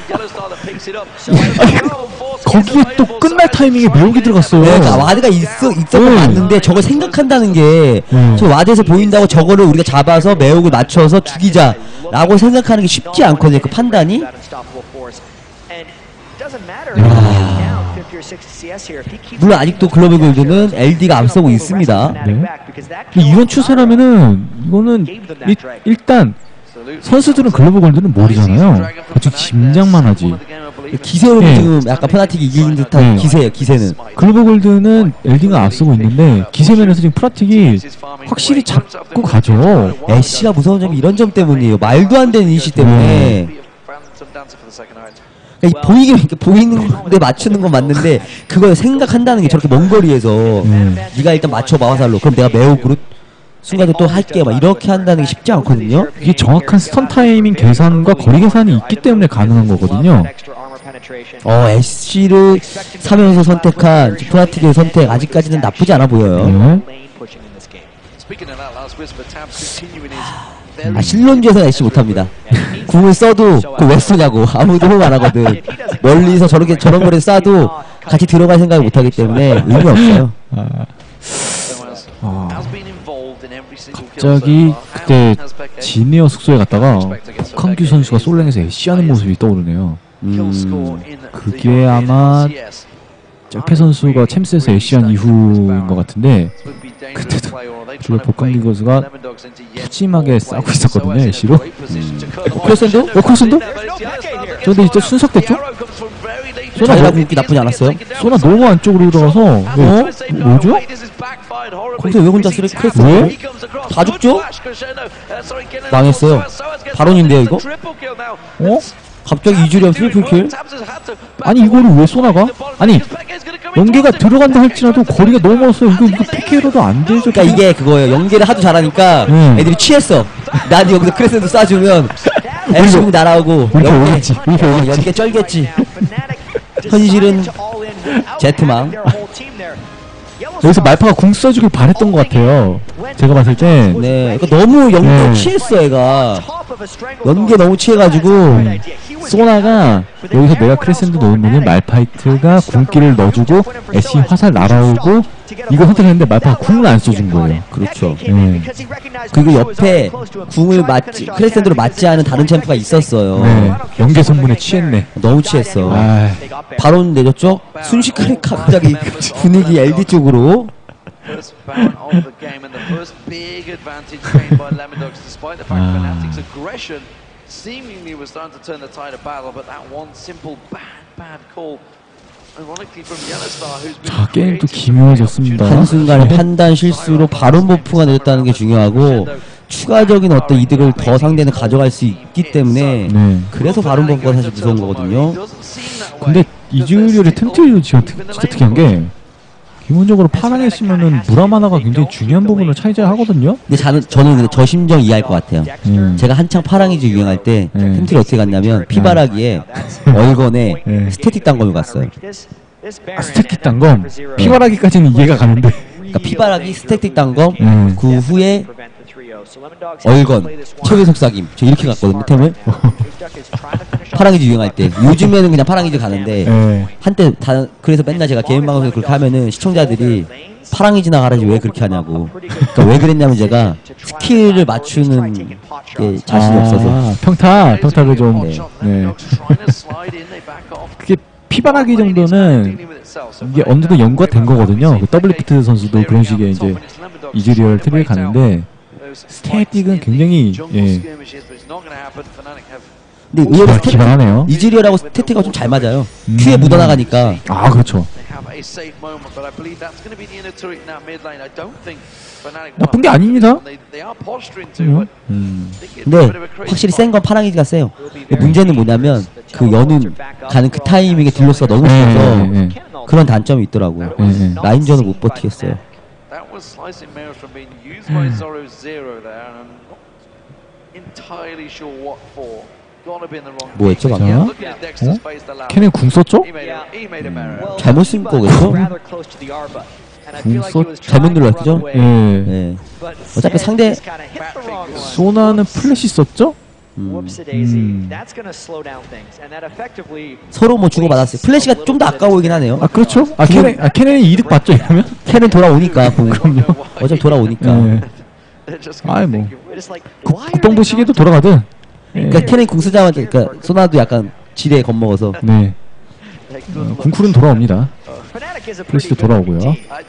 거기에 또 끝날 타이밍에 매혹이 들어갔어요. 네, 그러니까 와드가 있어, 있었던 거 네. 맞는데 저걸 생각한다는 게 네. 저 와드에서 보인다고 저거를 우리가 잡아서 매혹을 맞춰서 죽이자 라고 생각하는 게 쉽지 않거든요. 그 판단이. 물론 아직도 글로벌 골드는 엘디가 앞서고 있습니다. 네. 근데 이런 추세라면은 이거는 일, 일단 선수들은 글로벌 골드는 모르잖아요. 아직 짐작만 하지. 기세로 네. 지금 약간 페나틱이 이기는 듯한 네. 기세예요. 기세는. 글로벌 골드는 엘디가 앞서고 있는데 기세면에서 지금 프라틱이 확실히 잡고 가죠. 애쉬가 무서운 점이 이런 점 때문이에요. 말도 안 되는 이시 때문에. 그러니까 보이게 이렇게 보이는데 맞추는 건 맞는데 그걸 생각한다는 게 저렇게 먼 거리에서 음. 네가 일단 맞춰봐 화살로. 그럼 내가 매혹으로 순간에 또 할게 막 이렇게 한다는 게 쉽지 않거든요. 이게 정확한 스턴 타이밍 계산과 거리 계산이 있기 때문에 가능한 거거든요. 어, 애쉬를 사면서 선택한 프라틱의 선택 아직까지는 나쁘지 않아 보여요. 네. 아, 실론주에서는 애쉬 못합니다. 궁을 써도 그 왜 쏘냐고 아무도 호응 안 하거든. 멀리서 저렇게 저런 거를 쏴도 같이 들어갈 생각을 못하기 때문에 의미 없어요. 아, 아, 갑자기 그때 지니어 숙소에 갔다가 박한규 선수가 솔랭에서 애쉬하는 모습이 떠오르네요. 음, 그게 아마 짤페 선수가 챔스에서 애쉬한 이후인 것 같은데 그때도 주로 박한규 선수가 푸짐하게 싸고 있었거든요. 애쉬로. 음. 크레센도? 어, 크레센도? 저 근데 이제 순삭됐죠? 소나 자리가 뭐, 궁기 나쁘지 않았어요. 소나 너무 안쪽으로 들어가서 어? 뭐죠? 거기서 왜 혼자 쓰래? 크레센도? 왜? 다 죽죠? 망했어요. 바론인데요 이거? 어? 갑자기 이주리언 트리플킬? 아니 이거를 왜 쏘나가? 아니 연계가 들어간다 할지라도 거리가 너무 멀어서 이거 이거 피케로도 안 되죠. 그러니까 이게 그거예요. 연계를 하도 잘하니까 음. 애들이 취했어. 난 여기서 크레센도 쏴주면 애쉬궁 날아오고 우리 연계, 오겠지. 우리 어, 오겠지. 연계 쩔겠지. 현실은 제트망. 여기서 말파가 궁 써주길 바랬던 것 같아요. 제가 봤을 때. 네, 그러니까 너무 연계 네. 취했어 애가. 연계 너무 취해가지고 소나가 여기서 내가 크레센도 넣으면은 말파이트가 궁기를 넣어주고 애쉬 화살 날아오고 이거 선택했는데 말파가 궁을 안 써준 거예요. 그렇죠. 네. 그리고 옆에 궁을 맞지 크레센도로 맞지 않은 다른 챔프가 있었어요. 네. 연계 선문에 취했네. 너무 취했어. 아, 바론 내줬죠? 순식간에 갑자기 분위기 엘디 쪽으로. First bout of the game and the first big advantage gained by Lemondogs, despite the fact Ah. Fnatic's aggression seemingly was starting to turn the tide of battle, but that one simple bad, bad call, ironically from Yellowstar, who's been 자, 게임도 creating 기묘해졌습니다. 한순간에 판단 실수로 바론 버프가 내렸다는 게 중요하고 추가적인 어떤 이득을 더 상대는 가져갈 수 있기 때문에 네. 그래서 바론 버프가 사실 무서운 거거든요. 근데 이즈리얼의 템트리도 진짜, 특, 진짜 특이한 게 기본적으로 파랑에 있으면은 무라마나가 굉장히 중요한 부분을 차지하거든요. 근데 저는, 저는 근데 저 심정 이해할 것 같아요. 음. 제가 한창 파랑이즈 유행할 때 네. 템트리 어떻게 갔냐면 피바라기에 얼건에 네. 스태틱 단검을 갔어요. 아, 스태틱 단검 피바라기까지는 이해가 가는데 그러니까 피바라기 스태틱 단검 음. 그 후에 얼건 최대 속삭임 저 이렇게 갔거든요 템을. 파랑이즈 유행할 때. 요즘에는 그냥 파랑이즈 가는데 네. 한때 다 그래서 맨날 제가 개인 방송에서 그렇게 하면은 시청자들이 파랑이즈나 가라지 왜 그렇게 하냐고. 그러니까 왜 그랬냐면 제가 스킬을 맞추는 게 자신이 아, 없어서. 평타, 평타를 좀. 네. 네. 그게 피바라기 정도는 이게 어느 정도 연구가 된 거거든요. 그 더블리프트 선수도 그런 식의 이제 이즈리얼 트리를 가는데 스태틱은 굉장히 예. 근데 의외로 스태 기발하네요. 이즈리얼하고 스태틱가 좀 잘 맞아요. 음. 큐에 묻어나가니까. 아 그렇죠. 나쁜 게 아닙니다. 음. 음. 근데 확실히 센 건 파랑이즈가 세요. 문제는 뭐냐면 그 여는 가는 그 타이밍에 딜로스가 너무 네, 세서 네, 네. 그런 단점이 있더라고요. 네, 네. 라인전을 못 버티겠어요. 뭐였죠 방금? 어? 걔는 궁 썼죠? 잘못 쓴 거겠죠? 궁 썼... 잘못 눌렀죠? 예. 네. 어차피 상대 소나는 플래시 썼죠? 음. 음. 서로 뭐 주고받았어요. 플래시가 좀 더 아까워 보이긴 하네요. 아 그렇죠? 아 캐넨, 아 캐넨이 이득 봤죠 이러면? 캐는 돌아오니까 그럼요. 어차피 돌아오니까. 네. 아이 뭐 국- 국방부 시계도 돌아가든. 그러니까 캐는 궁 쓰자마자 그러니까 소나도 약간 지뢰에 겁먹어서. 네. 어, 궁쿨은 돌아옵니다. 플래시도 돌아오고요.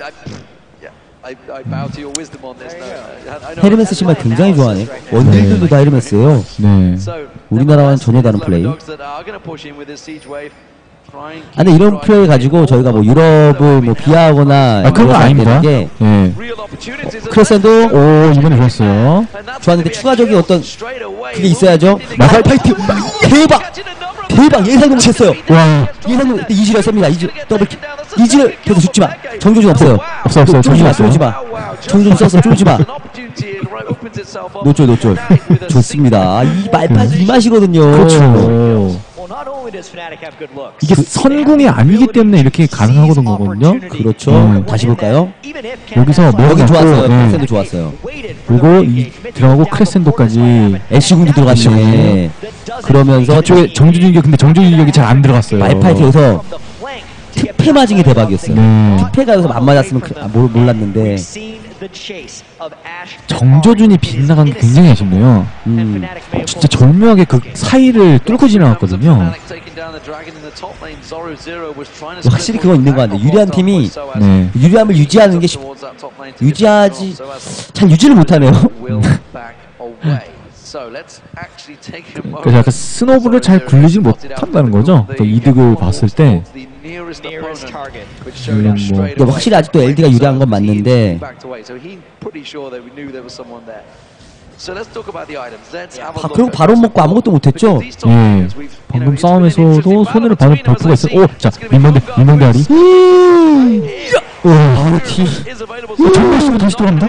헤르메스 신발 굉장히 좋아하네. 원딜들도 다 헤르메스예요. 네. 우리나라와는 전혀 다른 플레이. 아, 근데 이런 플레이 가지고 저희가 뭐 유럽을 뭐 비하하거나 아 그런 건 아닙니다. 게 예. 크레센도 오 이번에 좋았어요. 좋았는데 추가적인 어떤 그게 있어야죠. 마살 파이트 대박 대박 예상도 못했어요. 와 예상도 못- 이지를 씁니다. 이지 더블 킥. 이지를 계속 죽지 마. 정조준 없어요. 없어 없어요. 쫄지 마, 정신 쫄지 마. 정조준 썼어, 쫄지 마. 노쫄, 노쫄. 좋습니다. 이 말판 이 맛이거든요. 그렇죠. 이게 선궁이 아니기 때문에 이렇게 가능하거든 거거든요. 그렇죠. 네. 다시 볼까요? 여기서 뭐 여기 좋았어요. 네. 크레센도 좋았어요. 그리고 이 들어가고 크레센도까지 애쉬궁도 들어갔네. 그러면서 저쪽에 정주준격 근데 정주준격이 잘 안 들어갔어요. 말파이트에서 특패 맞은 게 대박이었어요. 네. 특패가 여기서 안 맞았으면 그, 아, 몰, 몰랐는데. 정조준이 빗나간 게 굉장히 아쉽네요. 음. 진짜 절묘하게 그 사이를 뚫고 지나갔거든요. 확실히 그건 있는 것 같네. 유리한 팀이 네. 유리함을 유지하는 게 쉽, 유지하지 잘 유지를 못하네요. 그래서 약간 스노브를 잘 굴리지 못한다는 거죠. 또 이득을 봤을 때. 물론 뭐 근데 확실히 아직도 엘디가 유리한 건 맞는데 아, 그리고 바로 먹고 아무것도 못했죠? 예. 방금 싸움에서도 손해를 받을 버프가 있어요. 오! 자, 민망대, 민망대 아리. 바로 티. 정말 쓰고 다시 돌아옵니다.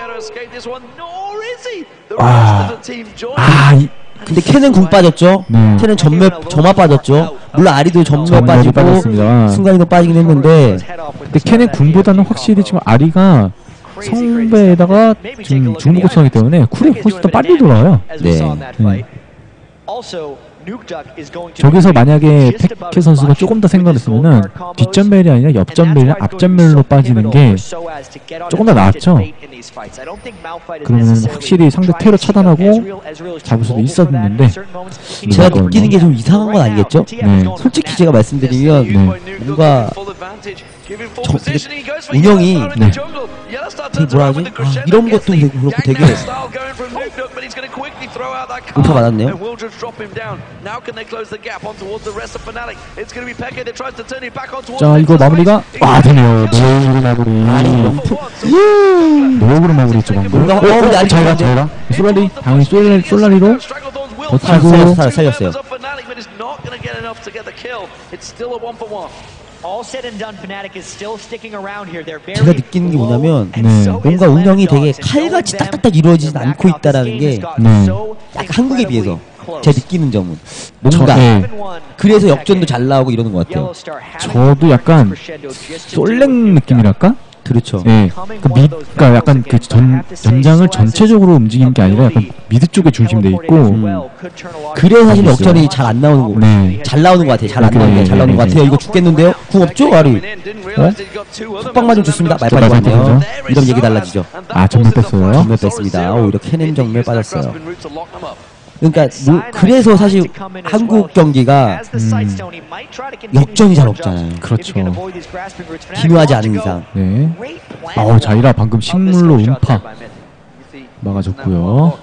아, 아, 이, 근데 캐는 궁 빠졌죠? 네. 캐는 전멸, 점화 빠졌죠? 물론 아리도 전멸 전멸이 빠지고 빠졌습니다. 순간이동 빠지긴 했는데 근데 캔의 궁보다는 확실히 지금 아리가 성배에다가 지금 중국고쳐하기 때문에 쿨이 훨씬 더 빨리 돌아와요. 네. 네. 저기서 만약에 페케 선수가 조금 더 생각을 했으면은 뒷전멸이 아니라 옆전멸이나 앞전멸로 빠지는 게 조금 더 나았죠. 그러면 확실히 상대 테러 차단하고 잡을 수도 있었는데 제가 느끼는 게 좀 이상한 건 아니겠죠? 네. 솔직히 제가 말씀드리면 네. 뭔가 저, 되게 운영이 네. 되게 뭐라 하지? 아, 이런 것도 되게 그렇고 되게 우파 받았네요. 자 이거 마무리가 와 되네요. 노역으로 마무리. 노역으로 마무리했죠 방금. 뭔가 어 근데 아직 잘가 잘가. 솔라리 당연히 솔라리 솔라리로 버티고 살렸어요, 살렸어요, 살렸어요. 제가 느끼는 게 뭐냐면 네. 뭔가 운영이 되게 칼같이 딱딱딱 이루어지지 않고 있다라는 게 네. 약간 한국에 비해서 제 느끼는 점은 뭔가 저, 네. 그래서 역전도 잘 나오고 이러는 것 같아요. 저도 약간 솔랭 느낌이랄까? 그렇죠. 예, 그 미, 그러니까 약간 그 전, 전장을 전체적으로 움직이는 게 아니라 약간 미드 쪽에 중심돼 있고. 음. 그래서 사실 역전이 잘 안 나오는 거, 네. 잘 나오는 것 같아요. 잘 안 네, 나오는 네, 게 잘 나오는 네, 것 네, 같아요. 네. 이거 죽겠는데요? 궁 없죠, 아리? 어? 속박만 좀 좋습니다. 말파이 말파이 왔네요. 좋죠. 이러면 얘기 달라지죠. 아, 전멸 뺐어요. 전멸 뺐습니다. 오히려 캐넨 정멸 빠졌어요. 그러니까 뭐, 그래서 사실 한국 경기가 음, 역전이 잘 없잖아요. 그렇죠. 기묘하지 않은 이상. 네. 어, 자이라 방금 식물로 음파 막아줬고요.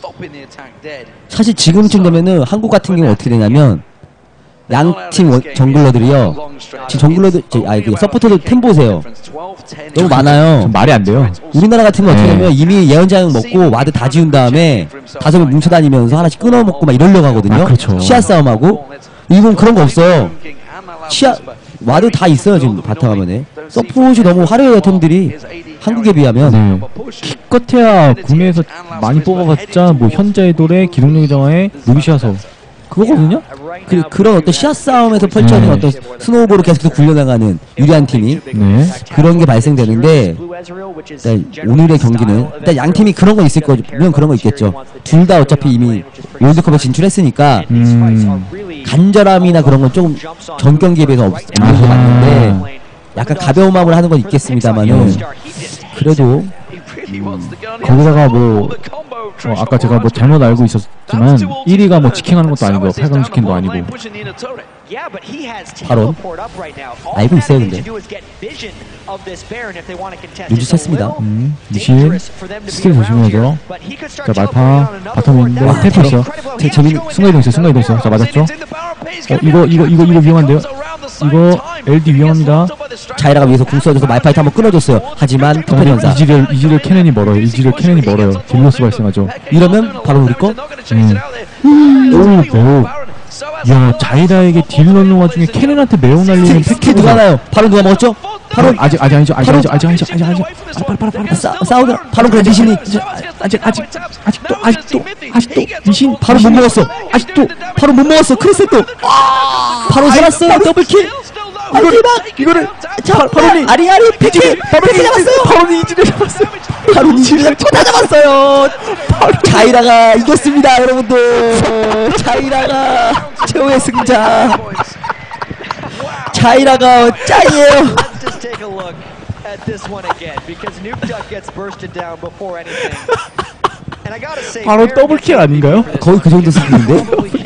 사실 지금쯤 되면은 한국 같은 경우 어떻게 되냐면 양팀 정글러들이요. 지금 정글러들, 아니 그 서포터들 템 보세요. 너무 많아요. 좀 말이 안 돼요. 우리나라 같으면 어떻게 네. 되면 이미 예언장 먹고 와드 다 지운 다음에 다섯 명 뭉쳐다니면서 하나씩 끊어먹고 막 이러려고 하거든요. 아, 그렇죠. 시야 싸움하고. 일본 그런 거 없어요. 시야 와드 다 있어요 지금 바탕화면에. 서폿이 너무 화려해요 템들이 한국에 비하면. 네. 기껏해야 구매해서 많이 뽑아봤자 뭐 현자의 돌에 기동력의 정화에 루비시아서 그거거든요. 그, 그런 어떤 시야 싸움에서 펼쳐진 네. 어떤 스노우볼을 계속해서 굴려나가는 유리한 팀이 네. 그런 게 발생되는데 일단 오늘의 경기는 일단 양 팀이 그런 거 있을 거죠. 물론 그런 거 있겠죠. 둘 다 어차피 이미 롤드컵에 진출했으니까 음. 간절함이나 그런 건 조금 전 경기에 비해서 없, 없는 것 같는데 약간 가벼운 마음을 하는 건 있겠습니다만은 그래도 음, 거기다가 뭐 어, 아까 제가 뭐 잘못 알고 있었지만 일 위가 뭐 지킹하는 것도 아니고 팔 강 지킹도 아니고 바로 알고 있어요 근데 눈치챘습니다. 음, 미신 스킬 조심해야죠. 자 말파 바텀에 있는데 아, 탭 있어요. 되게 재밌는 순간이동 있어요. 순간이동 있어요. 자 맞았죠? 어 이거 이거 이거 이거 위험한데요? 이거 엘디 위험합니다. 자이라가 위에서 궁 써줘서 말파이트 한번 끊어줬어요. 하지만 투패전사 이지를 이지를 캐넨이 멀어요. 이지를 캐넨이 멀어요. 딜로스 발생하죠. 이러면 바로 우리 거? 음. 오, 오. 야 자이라에게 딜 넣는 와중에 캐넨한테 매우 날리는 패키 누가 나요? 바로 누가 먹었죠? 바로 아직 아직 아니죠. 아직 아직 아직 아직 아직 아직 빨리 빨리 빨리 싸 싸우면 바로 그래 리신이 아직 아직 아직도 아직도 아직도 리신 바로 못 먹었어. 아직도 바로 못 먹었어. 크리스도 바로 살았어요. 더블킬. 이거를 이거를 자 바로 아리 아리 패키 바로 패키 잡았어요. 바로 이지를 잡았어요. 바로 이지를 다 잡았어요. 자이라가 이겼습니다, 여러분들. 자이라가 최후의 승자. 자이라가 짱이에요. 바로 더블킬 아닌가요? 거의 그 정도 수준인데?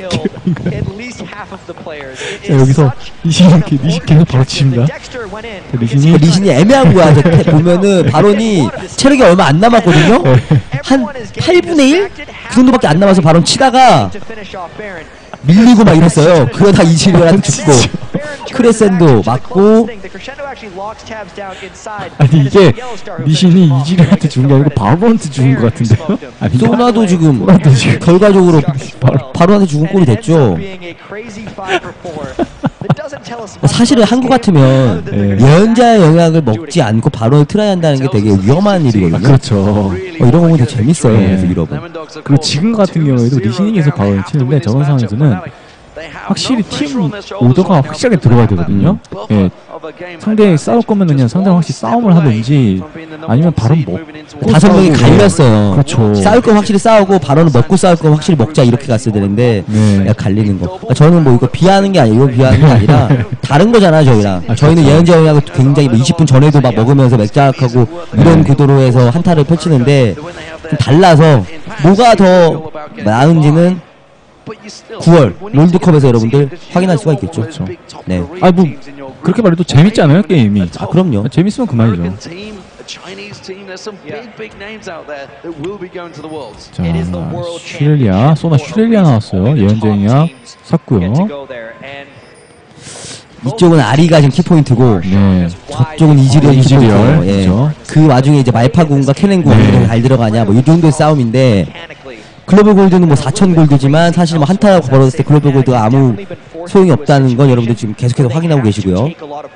자, 여기서 리신 이렇게 리신 계속 바로 칩니다. 리신이 리신이 애매한 거야. 보면은 바론이 체력이 얼마 안 남았거든요. 한 팔분의 일? 그 정도밖에 안 남아서 바론 치다가 밀리고 막 이랬어요. 그거 다 이지리한테 죽고 크레센도 맞고. 아니 이게 리신이 이지리한테 죽은 게 아니고 바론한테 죽은 것 같은데요? 아니 소나도 지금 결과적으로 바론한테 죽은 꼴이 됐죠. 사실은 한국 같으면 네. 예언자의 영향을 먹지 않고 바론을 트라이 한다는 게 되게 위험한 일이거든요. 아, 그렇죠. 어, 이런 거 보면 되게 재밌어요. 네. 계속 이러고. 그리고 지금 같은 경우에도 리신이 계속 바론을 치는데 저런 상황에서는 확실히 팀 오더가 확실하게 들어가야 되거든요. 예, 상대 싸울 거면 그냥 상대랑 확실히 싸움을 하든지 아니면 바론 먹고 다섯 명이 싸우고. 갈렸어요. 그렇죠. 싸울 거 확실히 싸우고 바론은 먹고 싸울 거 확실히 먹자 이렇게 갔어야 되는데 네. 약간 갈리는 거. 그러니까 저는 뭐 이거 비하하는 게 아니고 비하하는 게 아니라 다른 거잖아요 저희랑. 아, 저희는 그렇죠. 예언자 영향을 굉장히 뭐 이십 분 전에도 막 먹으면서 맥작하고 이런 구도로 해서 한타를 펼치는데 좀 달라서 뭐가 더 나은지는 구월 롤드컵에서 여러분들 확인할 수가 있겠죠. 그렇죠. 네. 아 뭐 그렇게 말해도 재밌잖아요 게임이. 아 그럼요. 재밌으면 그만이죠. 자 슈렐리아 소나 슈렐리아 나왔어요. 예언쟁이야 샀고요. 이쪽은 아리가 지금 키포인트고 네. 저쪽은 이지리얼 이지리얼, 키포인트. 예. 그렇죠. 그 와중에 이제 말파군과 캐넨군 네. 어느 잘 들어가냐 뭐 이 정도의 싸움인데 글로벌 골드는 뭐 사천 골드지만 사실 뭐 한타 벌어졌을 때 글로벌 골드가 아무 소용이 없다는 건 여러분들 지금 계속해서 확인하고 계시고요.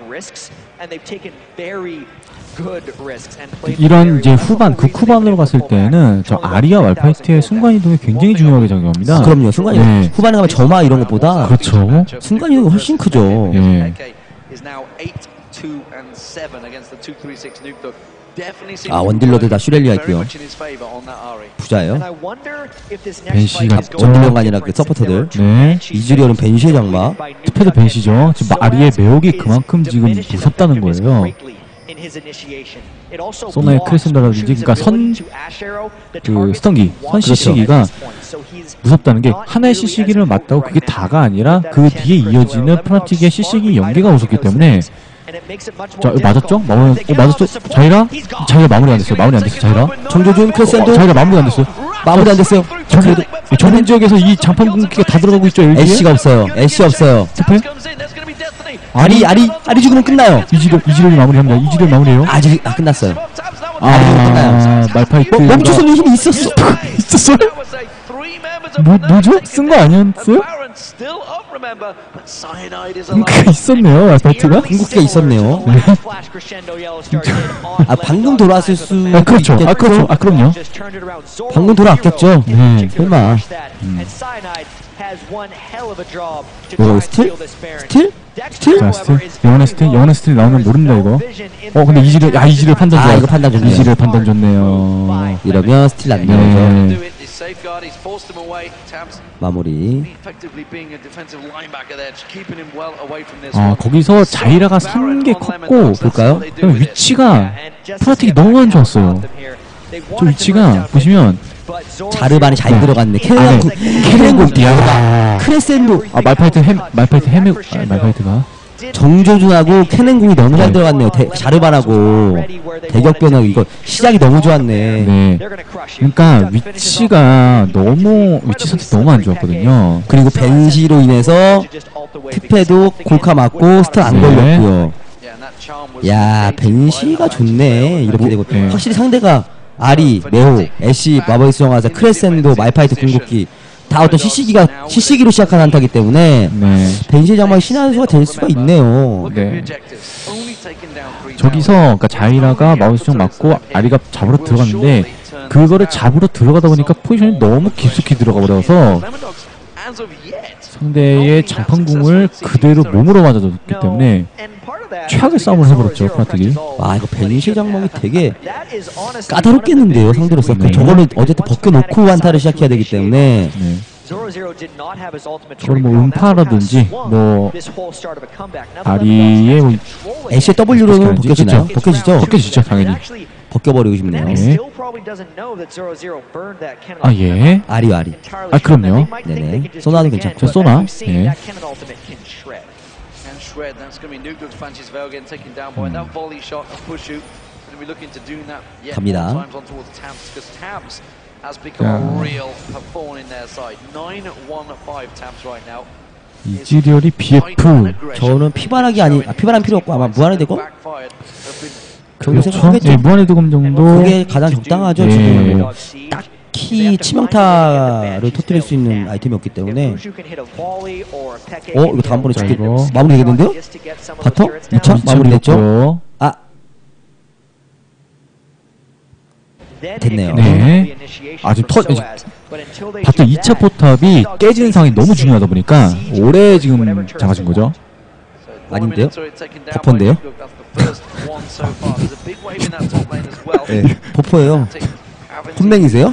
이런 이제 후반 극후반으로 갔을 때는 저 아리아 말파이트의 순간이동이 굉장히 중요하게 작용합니다. 아, 그럼요. 순간이동. 네. 후반에 가면 점화 이런 것보다 그렇죠. 순간이동이 훨씬 크죠. 예. 아, 원딜러들 다 슈렐리아 있고요. 부자예요. 벤시가 원딜러가 아니라 그 서포터들. 네. 이즈리얼은 벤시의 장마. 투패도 벤시죠. 지금 아리의 매혹이 그만큼 지금 무섭다는 거예요. 소나의 크레센더라든지, 그러니까 선, 그 스턴기, 선 씨씨기가 무섭다는 게 하나의 씨씨기를 맞다고 그게 다가 아니라 그 뒤에 이어지는 프나틱의 씨씨기 연계가 무섭기 때문에. 자, 맞았죠? 마무리, 어, 맞았죠? 자이라? 자이라 마무리 안 됐어요. 마무리 안 됐어요. 자이라? 정조준, 크레센도. 어, 자이라 마무리 안 됐어요. 마무리 안 됐어요. 전부, 전문 지역에서 이 장판 공격기가 다 들어가고 있죠. 엘지에? 애쉬가 없어요. 애쉬 없어요. 투패? 아리, 아리, 아리 죽으면 끝나요. 이지렬, 이지렬이 마무리합니다. 이지렬 마무리해요. 아직, 아, 끝났어요. 아, 말파이트. 뭐, 멈춰서는 힘이 있었어. 있었어요? 뭐, 뭐죠? 쓴 거 아니었어요? 그게 있었네요, 말파이트가? 궁극기가 있었네요. 아, 방금 돌아왔을 수. 아, 그렇죠. 아, 그렇죠. 아, 그럼요. 방금 돌아왔겠죠. 네. 설마. 음. 뭐, 스틸? 스틸? 스틸? 자, 스틸. 영원의 스틸? 영원의 스틸 나오면 모른다, 이거. 어, 근데 이지를, 야, 이지를 판단 좋아. 아, 이거 판단 좋네요. 이지를 판단 좋네요. 이러면 스틸 안 나오죠. 네. 마무리. 아, 거기서 자이라가 산 게 컸고, 볼까요? 그럼 위치가 프라틱이 너무 안 좋았어요. 저 위치가 보시면 자르반이 잘 네. 들어갔네. 아, 케넨구, 네. 케넨구, 야. 크레센도. 아, 말파이트 햄, 말파이트 햄, 아, 말파이트가. 정조준하고 케넨궁이 너무 잘 네. 들어갔네요. 대, 자르반하고 대격변하고 이거 시작이 너무 좋았네. 네. 그러니까 위치가 너무 위치 선택 너무 안 좋았거든요. 그리고 벤시로 인해서 특패도 골카 맞고 스턴 안 네. 걸렸고요. 야, 벤시가 좋네. 이렇게 되고 네. 확실히 상대가 아리, 네오, 애쉬, 마법의 수정화사, 크레센도, 말파이트 궁극기 다 어떤 씨씨기가 씨씨기로 시작한 한타기 때문에 네. 벤시 장막 신한수가 될 수가 있네요. 네. 저기서 그러니까 자이라가 마우스정 맞고 아리가 잡으러 들어갔는데 그거를 잡으러 들어가다 보니까 포지션이 너무 깊숙이 들어가 버려서 상대의 장판궁을 그대로 몸으로 맞아줬기 때문에 최악의 싸움을 해버렸죠, 프나틱이. 와, 이거 벤시 장막이 되게 까다롭겠는데요, 상대로서. 네. 저거는 어쨌든 벗겨놓고 한타를 시작해야 되기 때문에. 네. 저걸 뭐 음파라든지 뭐 아리의 뭐 애쉬의 W로는 벗겨지나요? 벗겨지죠? 벗겨지죠, 당연히. 벗겨버리고 싶네요. 네. 아, 예. 아리, 아리. 아, 그럼요. 네네. 소나는 괜찮고. 저 소나. 예. Shred. That's going to be Nuked Fancy's Veil getting taken down by that volley shot, a push shoot. Going to be looking to do that yet 갑니다. more times on towards Tabs because Tabs has become a real thorn in their side. nine one five Tabs right now. 이지리얼이 비에프. 저는 피바락이 아니, 아, 피바람 필요 없고 아마 무한의 대검? 정도 그렇죠. 생각하겠죠? 예, 무한의 대검 정도. 그게 가장 적당하죠. 예. 지금 딱히 치명타를 터뜨릴 수 있는 아이템이 없기 때문에. 어? 이거 다음번에 자, 죽게 이거. 마무리 되겠는데요? 바터? 이 차? 마무리 됐죠? 아, 됐네요. 네. 아주 터, 바터 이 차 포탑이 깨지는 상황이 너무 중요하다 보니까 오래 지금 잡아준 거죠. 아닌데요? 버퍼인데요? 네, 버퍼예요. 혼맹이세요?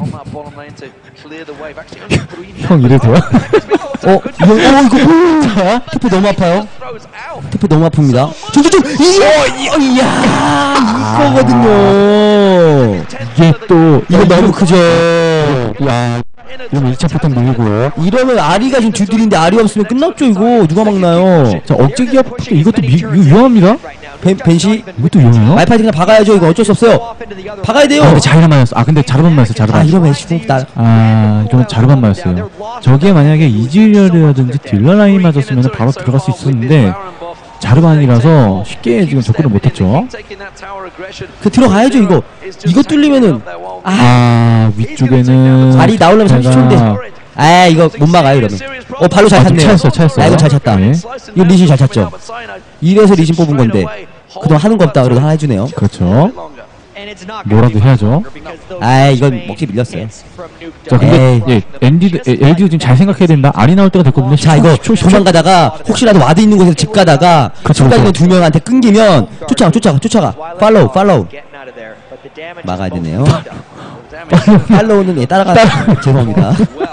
형 이래도 돼요? 어? 이거, 어, 이거, 자, 태프 너무 아파요. 태프 너무 아픕니다. 저저저 이야, 이야, 이거거든요. 이게 또 이거 너무 크죠. 야, 이러면 이 차 포탑 밀고요. 이러면 아리가 지금 주들인데 아리 없으면 끝났죠 이거. 누가 막나요? 자, 억제 기압 이것도 미, 이거 위험합니다. 벤, 벤시? 이것도 위험해요? 말파이트 그냥 박아야죠. 이거 어쩔 수 없어요. 박아야 돼요. 아, 근데 자르반 맞았어. 아, 근데 자르반 맞았어. 자르반. 아, 이러면 애쉬 나. 아, 이러면 자르반 맞았어요. 저기에 만약에 이지리얼이라든지 딜러 라인 맞았으면 바로 들어갈 수 있었는데 자르반이라서 쉽게 지금 접근을 못했죠. 그 들어가야죠 이거. 이거 뚫리면은 아, 아, 위쪽에는 아리 나오려면 삼십 초인데. 아, 이거 못 막아요 이러면. 어, 발로 잘 아, 좀 찼네요. 차였어요, 차였어요. 아, 이거 잘 찼다. 네. 이거 리신 잘 찼죠. 이래서 리신 뽑은 건데 그동안 하는 거 없다 그래도 하나 해주네요. 그렇죠. 뭐라도 해야죠. 아 이건 먹기 밀렸어요. 자 근데 에이. 예, 엔디도 에, 엘디도 지금 잘 생각해야 된다. 알이 나올 때가 됐거든요. 자 이거 도망가다가 혹시라도 와드 있는 곳에서 집 가다가 순간이동 두 명한테 끊기면 쫓아가 쫓아가 쫓아가 팔로우 팔로우 막아야 되네요. 팔로우는 예 따라가 죄송합니다.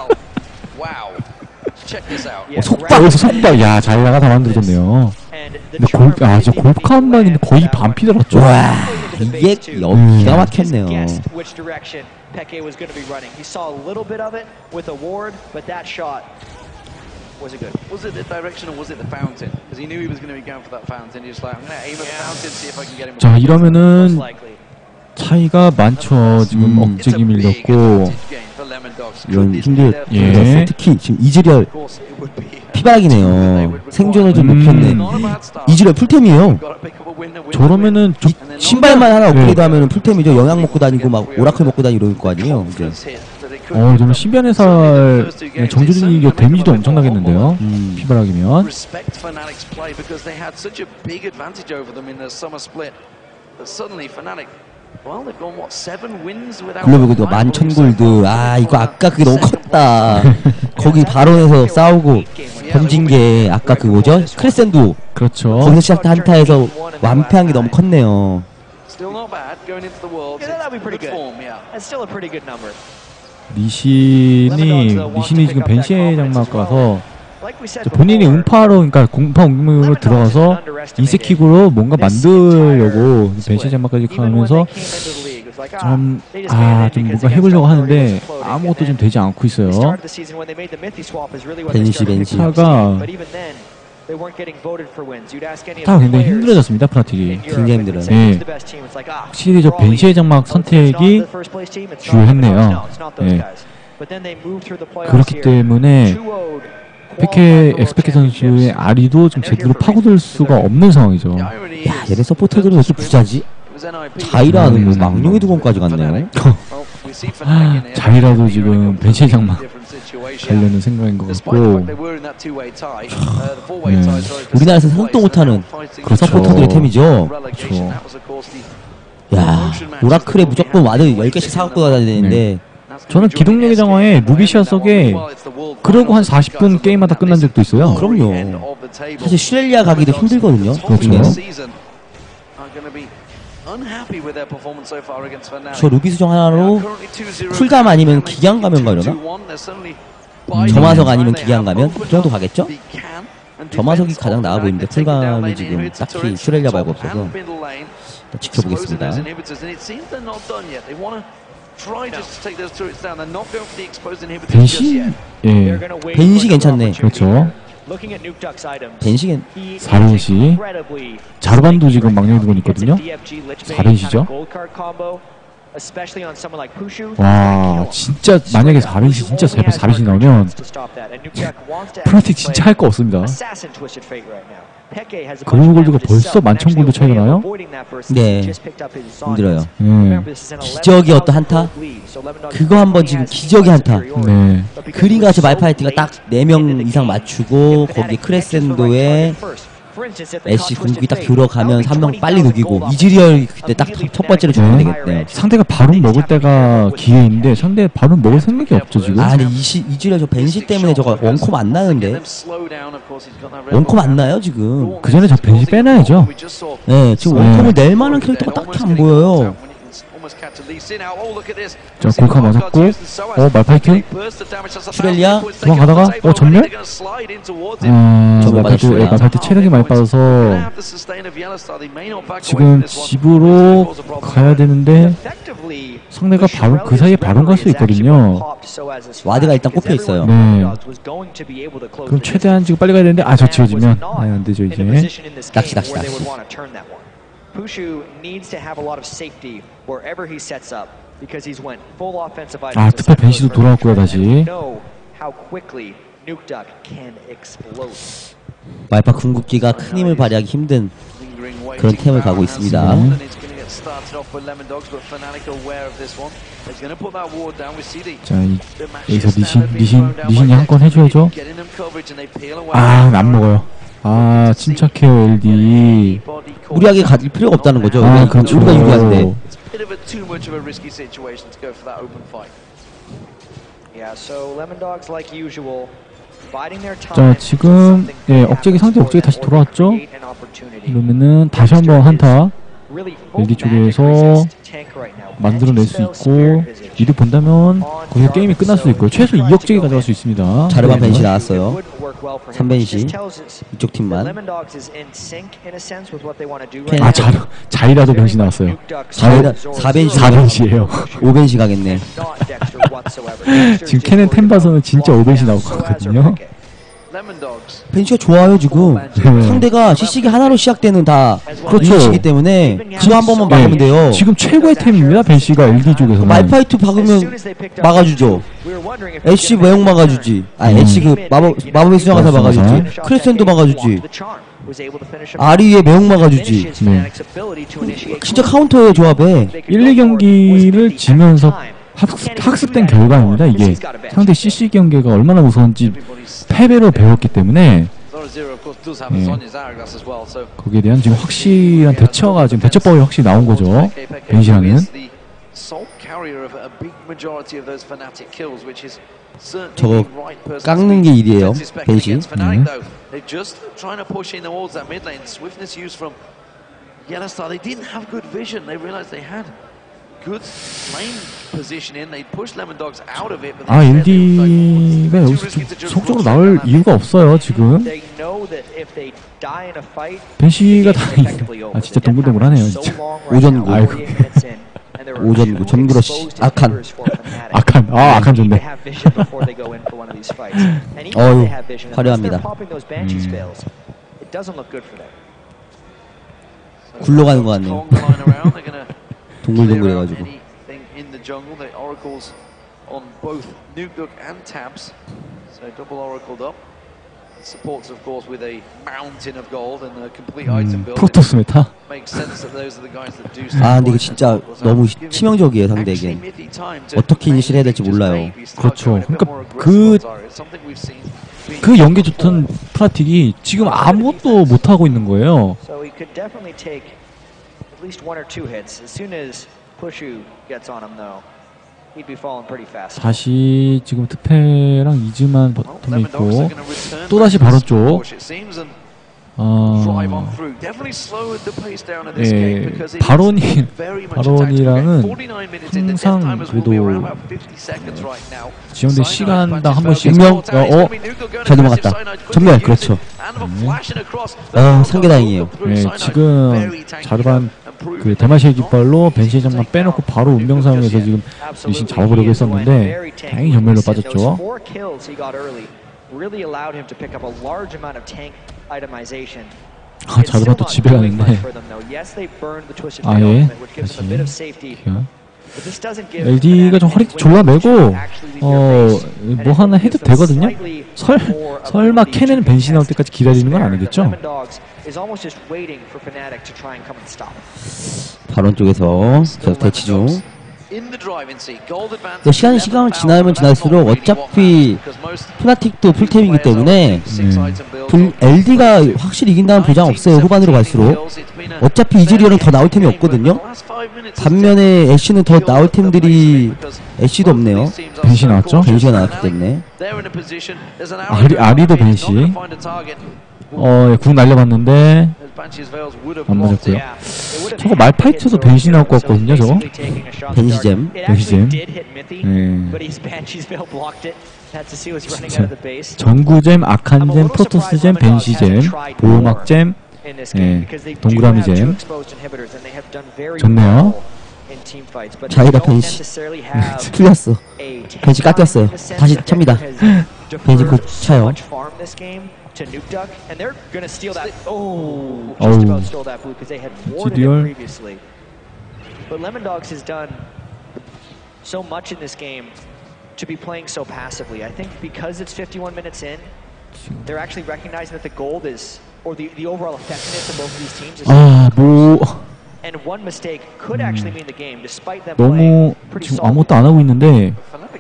어, 속박 여기서 속박. 야 자이라가 다 만들어졌네요. 근데 골, 아, 저 골프 한 방인데 거의 반피 들었죠. 와 이게 음. 기가 막혔네요. Peke was going to be running. He saw a little bit of it with a ward, but that shot was it good? Was it the direction or was it the fountain? Because he knew he was going to be going for that fountain. He was like, I'm going to aim at the fountain, see if I can get him. 자 이러면은 차이가 많죠. 지금 음. 억제기 밀렸고 이런 힘들. 예. 특히 지금 이즈리얼 피박이네요. 생존을 좀 음. 높였네. 이즈리얼 풀템이에요. 저러면은 좀 신발만 하나 업그레이드하면 풀템이죠. 영양 먹고 다니고 막 오라클 먹고 다니고 이럴 거 아니에요. 이제. 어, 좀 신변의 살 정조준이 이게 데미지도 엄청나겠는데요. 음. 피바락이면. 글로벌 만천 골드. 아 이거 아까 그게 너무 컸다. 거기 바론에서 싸우고 던진 게 아까 그 뭐죠? 크레센도. 그렇죠. 거기서 시작된 한타에서 완패한 게 너무 컸네요. 리신이 리신이 지금 벤시의 장막 가서 본인이 음파로 그러니까 공파 운명으로 들어가서 인세킥으로 뭔가 만들려고 벤시의 장막까지 가면서 좀 아 좀 뭔가 해보려고 하는데 아무것도 좀 되지 않고 있어요. 벤시 벤시 차가 다 굉장히 힘들어졌습니다. 프나틱이 굉장히 힘들어요. 네. 확실히 저 벤시의 장막 선택이 주요했네요. 네. 그렇기 때문에 페케 엑스페케 선수의 아리도 좀 제대로 파고들 수가 없는 상황이죠. 야 얘네 서포터들은 왜 이렇게 부자지? 자이라는 뭐 망령의 두건까지 갔네요. 자이라도 지금 벤시의 장막 가려는 생각인 것 같고. 네. 우리나라에서 생각도 못하는 그렇죠. 서포터들의 템이죠. 그렇죠. 야 오라클에 무조건 와드 열 개씩 사갖고 다니는데 네. 저는 기동력의 장화에 루비시아 속에 그러고 한 사십 분 게임하다 끝난 적도 있어요. 그럼요. 사실 슈렐리아 가기도 힘들거든요. 그렇죠. 저 루비 수정 하나로 쿨감 아니면 기양 가면 가려나? 음. 점화석 아니면 기양 가면? 그 정도 가겠죠? 점화석이 가장 나아 보이는데 쿨감이 지금 딱히 슈렐리아 말고 없어서 지켜보겠습니다. 벤시? 예. 벤시 괜찮네. 그렇죠. 벤시 괜... 사 벤시. 자르반도 지금 망령이 두건 있거든요. 사 벤시죠. 와 진짜 만약에 사 벤시 진짜 사 벤시 나오면 프나틱 진짜 할 거 없습니다. 글로벌 골드가 벌써 만천 골드 차이가 나요? 네 힘들어요. 음. 기적의 어떤 한타? 그거 한번 지금 기적의 한타. 네. 그린같이 말파이트가 딱 네 명 이상 맞추고 거기 크레센도에 애쉬 궁극이 딱 들어가면 한 명 빨리 녹이고 이즈리얼 그때 딱 첫 번째로 죽으면 네. 되겠네요. 상대가 바론 먹을 때가 기회인데 상대 바론 먹을 생각이 없죠 지금. 아니 이시, 이즈리얼 저 벤시 때문에 저거 원콤 안 나는데 원콤 안 나요 지금. 그 전에 저 벤시 빼놔야죠. 네 지금 네. 원콤을 낼 만한 캐릭터가 딱히 안 보여요. 자 골카 맞았고 어 말파이트 슈렐리아 도망가다가 어 전멸? 아 말파이트 예, 말파이트 체력이 많이 빠져서 지금 집으로 가야 되는데 상대가 바로 그 사이에 바론 갈 수 있거든요. 와드가 일단 꼽혀 있어요. 네. 그럼 최대한 지금 빨리 가야 되는데 아 저 지워지면 아 안되죠 이제. 낚시 낚시 낚시. Pushu needs to have a lot of safety wherever he sets up because he's went full offensive. 아 특별 벤시도 돌아왔고요 다시. 말파 궁극기가 큰 힘을 발휘하기 힘든 그런 템을 가고 있습니다. 음. 자 이, 여기서 리신 리신 리신이 한 건 해줘야죠. 아 안 먹어요. 아 침착해요 엘디. 무리하게 가질 필요가 없다는 거죠. 아 그렇죠. 우리가 유리한데 too much of a risky situation to go for that open fight. Yeah, so Lemon Dogs like usual. 자, 지금 예, 억제기 상대 억제기 다시 돌아왔죠? 그러면은 다시 한번 한타 엘디 쪽에서 만들어낼 수 있고 미드 본다면 거기서 게임이 끝날 수 있고요. 최소 이 억제기 가져갈 수 있습니다. 자르반 벤시 나왔어요. 삼 벤시 이쪽 팀만. 아, 자, 자이라도 벤시 나왔어요. 자이라 사 벤시 사 벤시에요. 오 벤시 가겠네. 지금 캐넨 템 봐서는 진짜 오 벤시 나올 것 같거든요. 벤시가 좋아요 지금. 네. 상대가 씨씨기 하나로 시작되는 다 그렇죠. 이기 때문에 그거 한 번만 막으면 돼요. 네. 지금 최고의 템입니다. 벤시가 엘디 쪽에서는. 말파이트 박으면 막아주죠. 애쉬 매혹 막아주지. 아 음. 애쉬 그 마법 마법의 수정화사 막아주지. 크레센도 막아주지. 아리에 매혹 막아주지. 네. 진짜 카운터의 조합에. 일, 이 경기를 지면서 학습, 학습된 결과입니다. 이게 상대 씨씨 경기가 얼마나 무서운지 패배로 배웠기 때문에 예. 거기에 대한 지금 확실한 대처가 지금 대처법이 확실히 나온 거죠. 벤시랑은. 저거 깎는 게 일이에요. 벤시. 네. 아, 엘디가 여기서 좀 속적으로 나올 이유가 없어요 지금. 벤시가 다 아 진짜 동글동글하네요 진짜. 오전구. 아이고. 오전구 전그러시 아칸. 아칸. 아 아칸 좋네. 어휴 화려합니다. 음. 굴러가는 것 같네요. 동글동글해가지고. 음, 프로토스 메타? 아 근데 이거 진짜 너무 치명적이에요 상대에겐. 어떻게 이니시를 해야 될지 몰라요. 그렇죠. 그러니까 그, 그 연계 좋던 프라틱이 지금 아무것도 못하고 있는 거예요. 다시 지금 트페랑 이즈만 버텀에 있고 또다시 바로 쪽. 어... 예, 바론이 바론이랑은 항상 그래도 지원된 시간당 한 번씩 분명 어, 어? 잘 넘어갔다. 전멸 그렇죠. 음. 아 상계다행이에요. 예, 지금 자르반 그 대마시의 깃발로 벤시의 장만 빼놓고 바로 운명 사용해서 지금 리신 잡아보려고 했었는데 다행히 전멸로 빠졌죠. 아, 자르반 또 집에 가는데 아예 다시 엘디가 좀 허리 졸라매고 어 뭐 하나 해도 되거든요. 설 설마 캐넨 벤시 나올 때까지 기다리는 건 아니겠죠? 바론 쪽에서 저 대치 중. 시간이 시간을 지나면 지날수록 어차피 푸나틱도 풀템이기 때문에 음. 엘디가 확실히 이긴다는 보장 없어요. 후반으로 갈수록 어차피 이즈리얼은 더 나올 템이 없거든요. 반면에 애쉬는 더 나올 템들이 애쉬도 없네요. 벤시 나왔죠? 벤시가 나왔기 때문에. 아리, 아리도 벤시. 어, 궁 날려봤는데 안 맞았고요. 저거 말파이트도 벤시 나올 것 같거든요. 저거 벤시잼. 벤시잼. 네. 진짜 전구잼, 아칸잼, 프로토스잼, ben시잼, 보호막잼, 네. 동그라미잼. 좋네요. 자이라 벤시 풀렸어. 벤시 깎였어요. 다시 찹니다. 벤시 곧 차요. to Nuke Duck, and they're gonna steal that. Oh, oh. just about stole that blue because they had warded it previously. But Lemon Dogs has done so much in this game to be playing so passively. I think because it's fifty-one minutes in, they're actually recognizing that the gold is, or the the overall effectiveness of both of these teams is. 아, 뭐. And one mistake could actually mean the game, despite them 너무 지금 아무것도 안 하고 있는데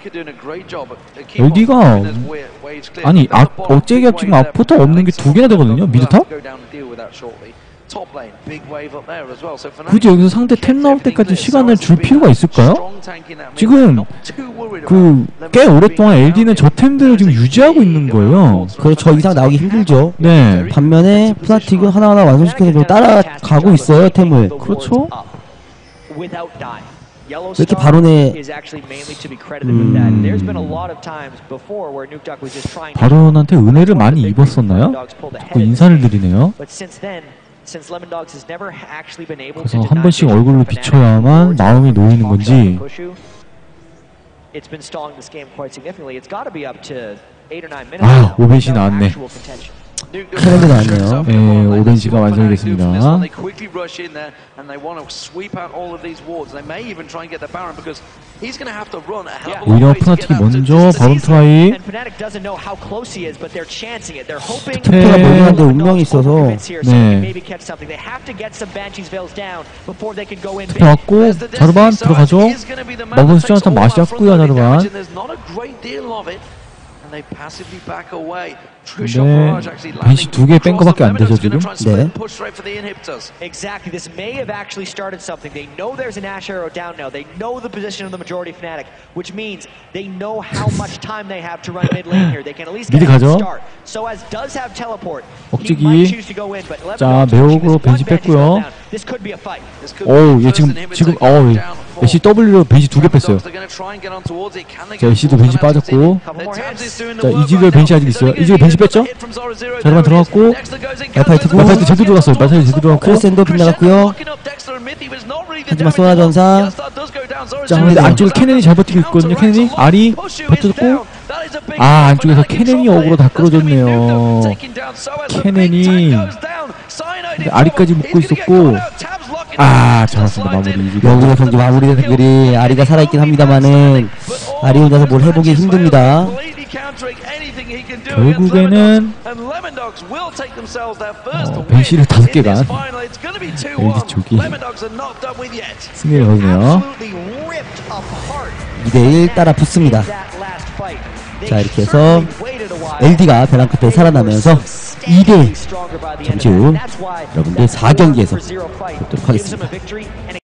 엘디가 아니 아, 어째기가 지금 앞부터 없는 게 두 개나 되거든요. 미드탑? 굳이 여기서 상대 탭 나올 때까지 시간을 줄 필요가 있을까요? 지금 그 꽤 오랫동안 엘디는 저 템들을 지금 유지하고 있는 거예요. 그래서 저 이상 나오기 힘들죠. 네. 반면에 푸나틱은 하나하나 완성시켜서 좀 따라가고 있어요, 템을. 그렇죠. 이렇게 바론에 음... 바론한테 은혜를 많이 입었었나요? 자꾸 인사를 드리네요. 그래서 한 번씩 얼굴로 비춰야만 마음이 놓이는 건지. 아, 오벤시 나왔네. 캐넨도 나왔네요. 네, 오벤시가 완성이 됐습니다. 오히려 푸나틱이 먼저 바론 트라이. 투표가 모르는데 운명이 있어서. 네. 투표 왔고 자르반 들어가죠. 먹은 수정한테 맞았고요, 자르반. 네, 벤시 두 개 뺀 거밖에 안 되죠 지금. 네. Exactly. This may have actually started something. They know there's an Ash Arrow down now. They know the position of the majority Fnatic, which means they know how much time they have to run mid lane here. They can at least get a start. So as does have teleport. He might choose to go in, but 자, 매혹으로 벤시 뺐고요. This could be a fight. 오, 얘 지금 지금 어, 애쉬 W로 벤시 두 개 뺐어요. 자, 애쉬도 벤시 빠졌고. 자, 이지글 벤시 아직 있어요. 이지글 벤시 뺐죠? 자르반 들어갔고. 말파이트고. 말파이트 제대로 들어갔어요. 말파이트 제대로 들어갔고. 크리스엔도 빗나갔고요. 하지만 소나 전사. 자, 근데 안쪽에 캐넨이 잘 버티고 있거든요. 캐넨이 아리 버텼고. 아, 안쪽에서 캐넨이 어그로 다 끌어줬네요. 캐넨이 아리까지 묶고 있었고. 아, 잡았습니다. 마무리. 여기서 경기 마무리된 댓글이 아리가 살아있긴 합니다만은 아리 혼자서 뭘 해보기 힘듭니다. 결국에는 어, 벤시를 다섯 개간 엘디 쪽이 승리를 거두네요. 이 대 일 따라 붙습니다. 자, 이렇게 해서 엘디가 벼랑 끝에 살아나면서 이 대 일 잠시 후 여러분들 사 경기에서 뵙도록 하겠습니다.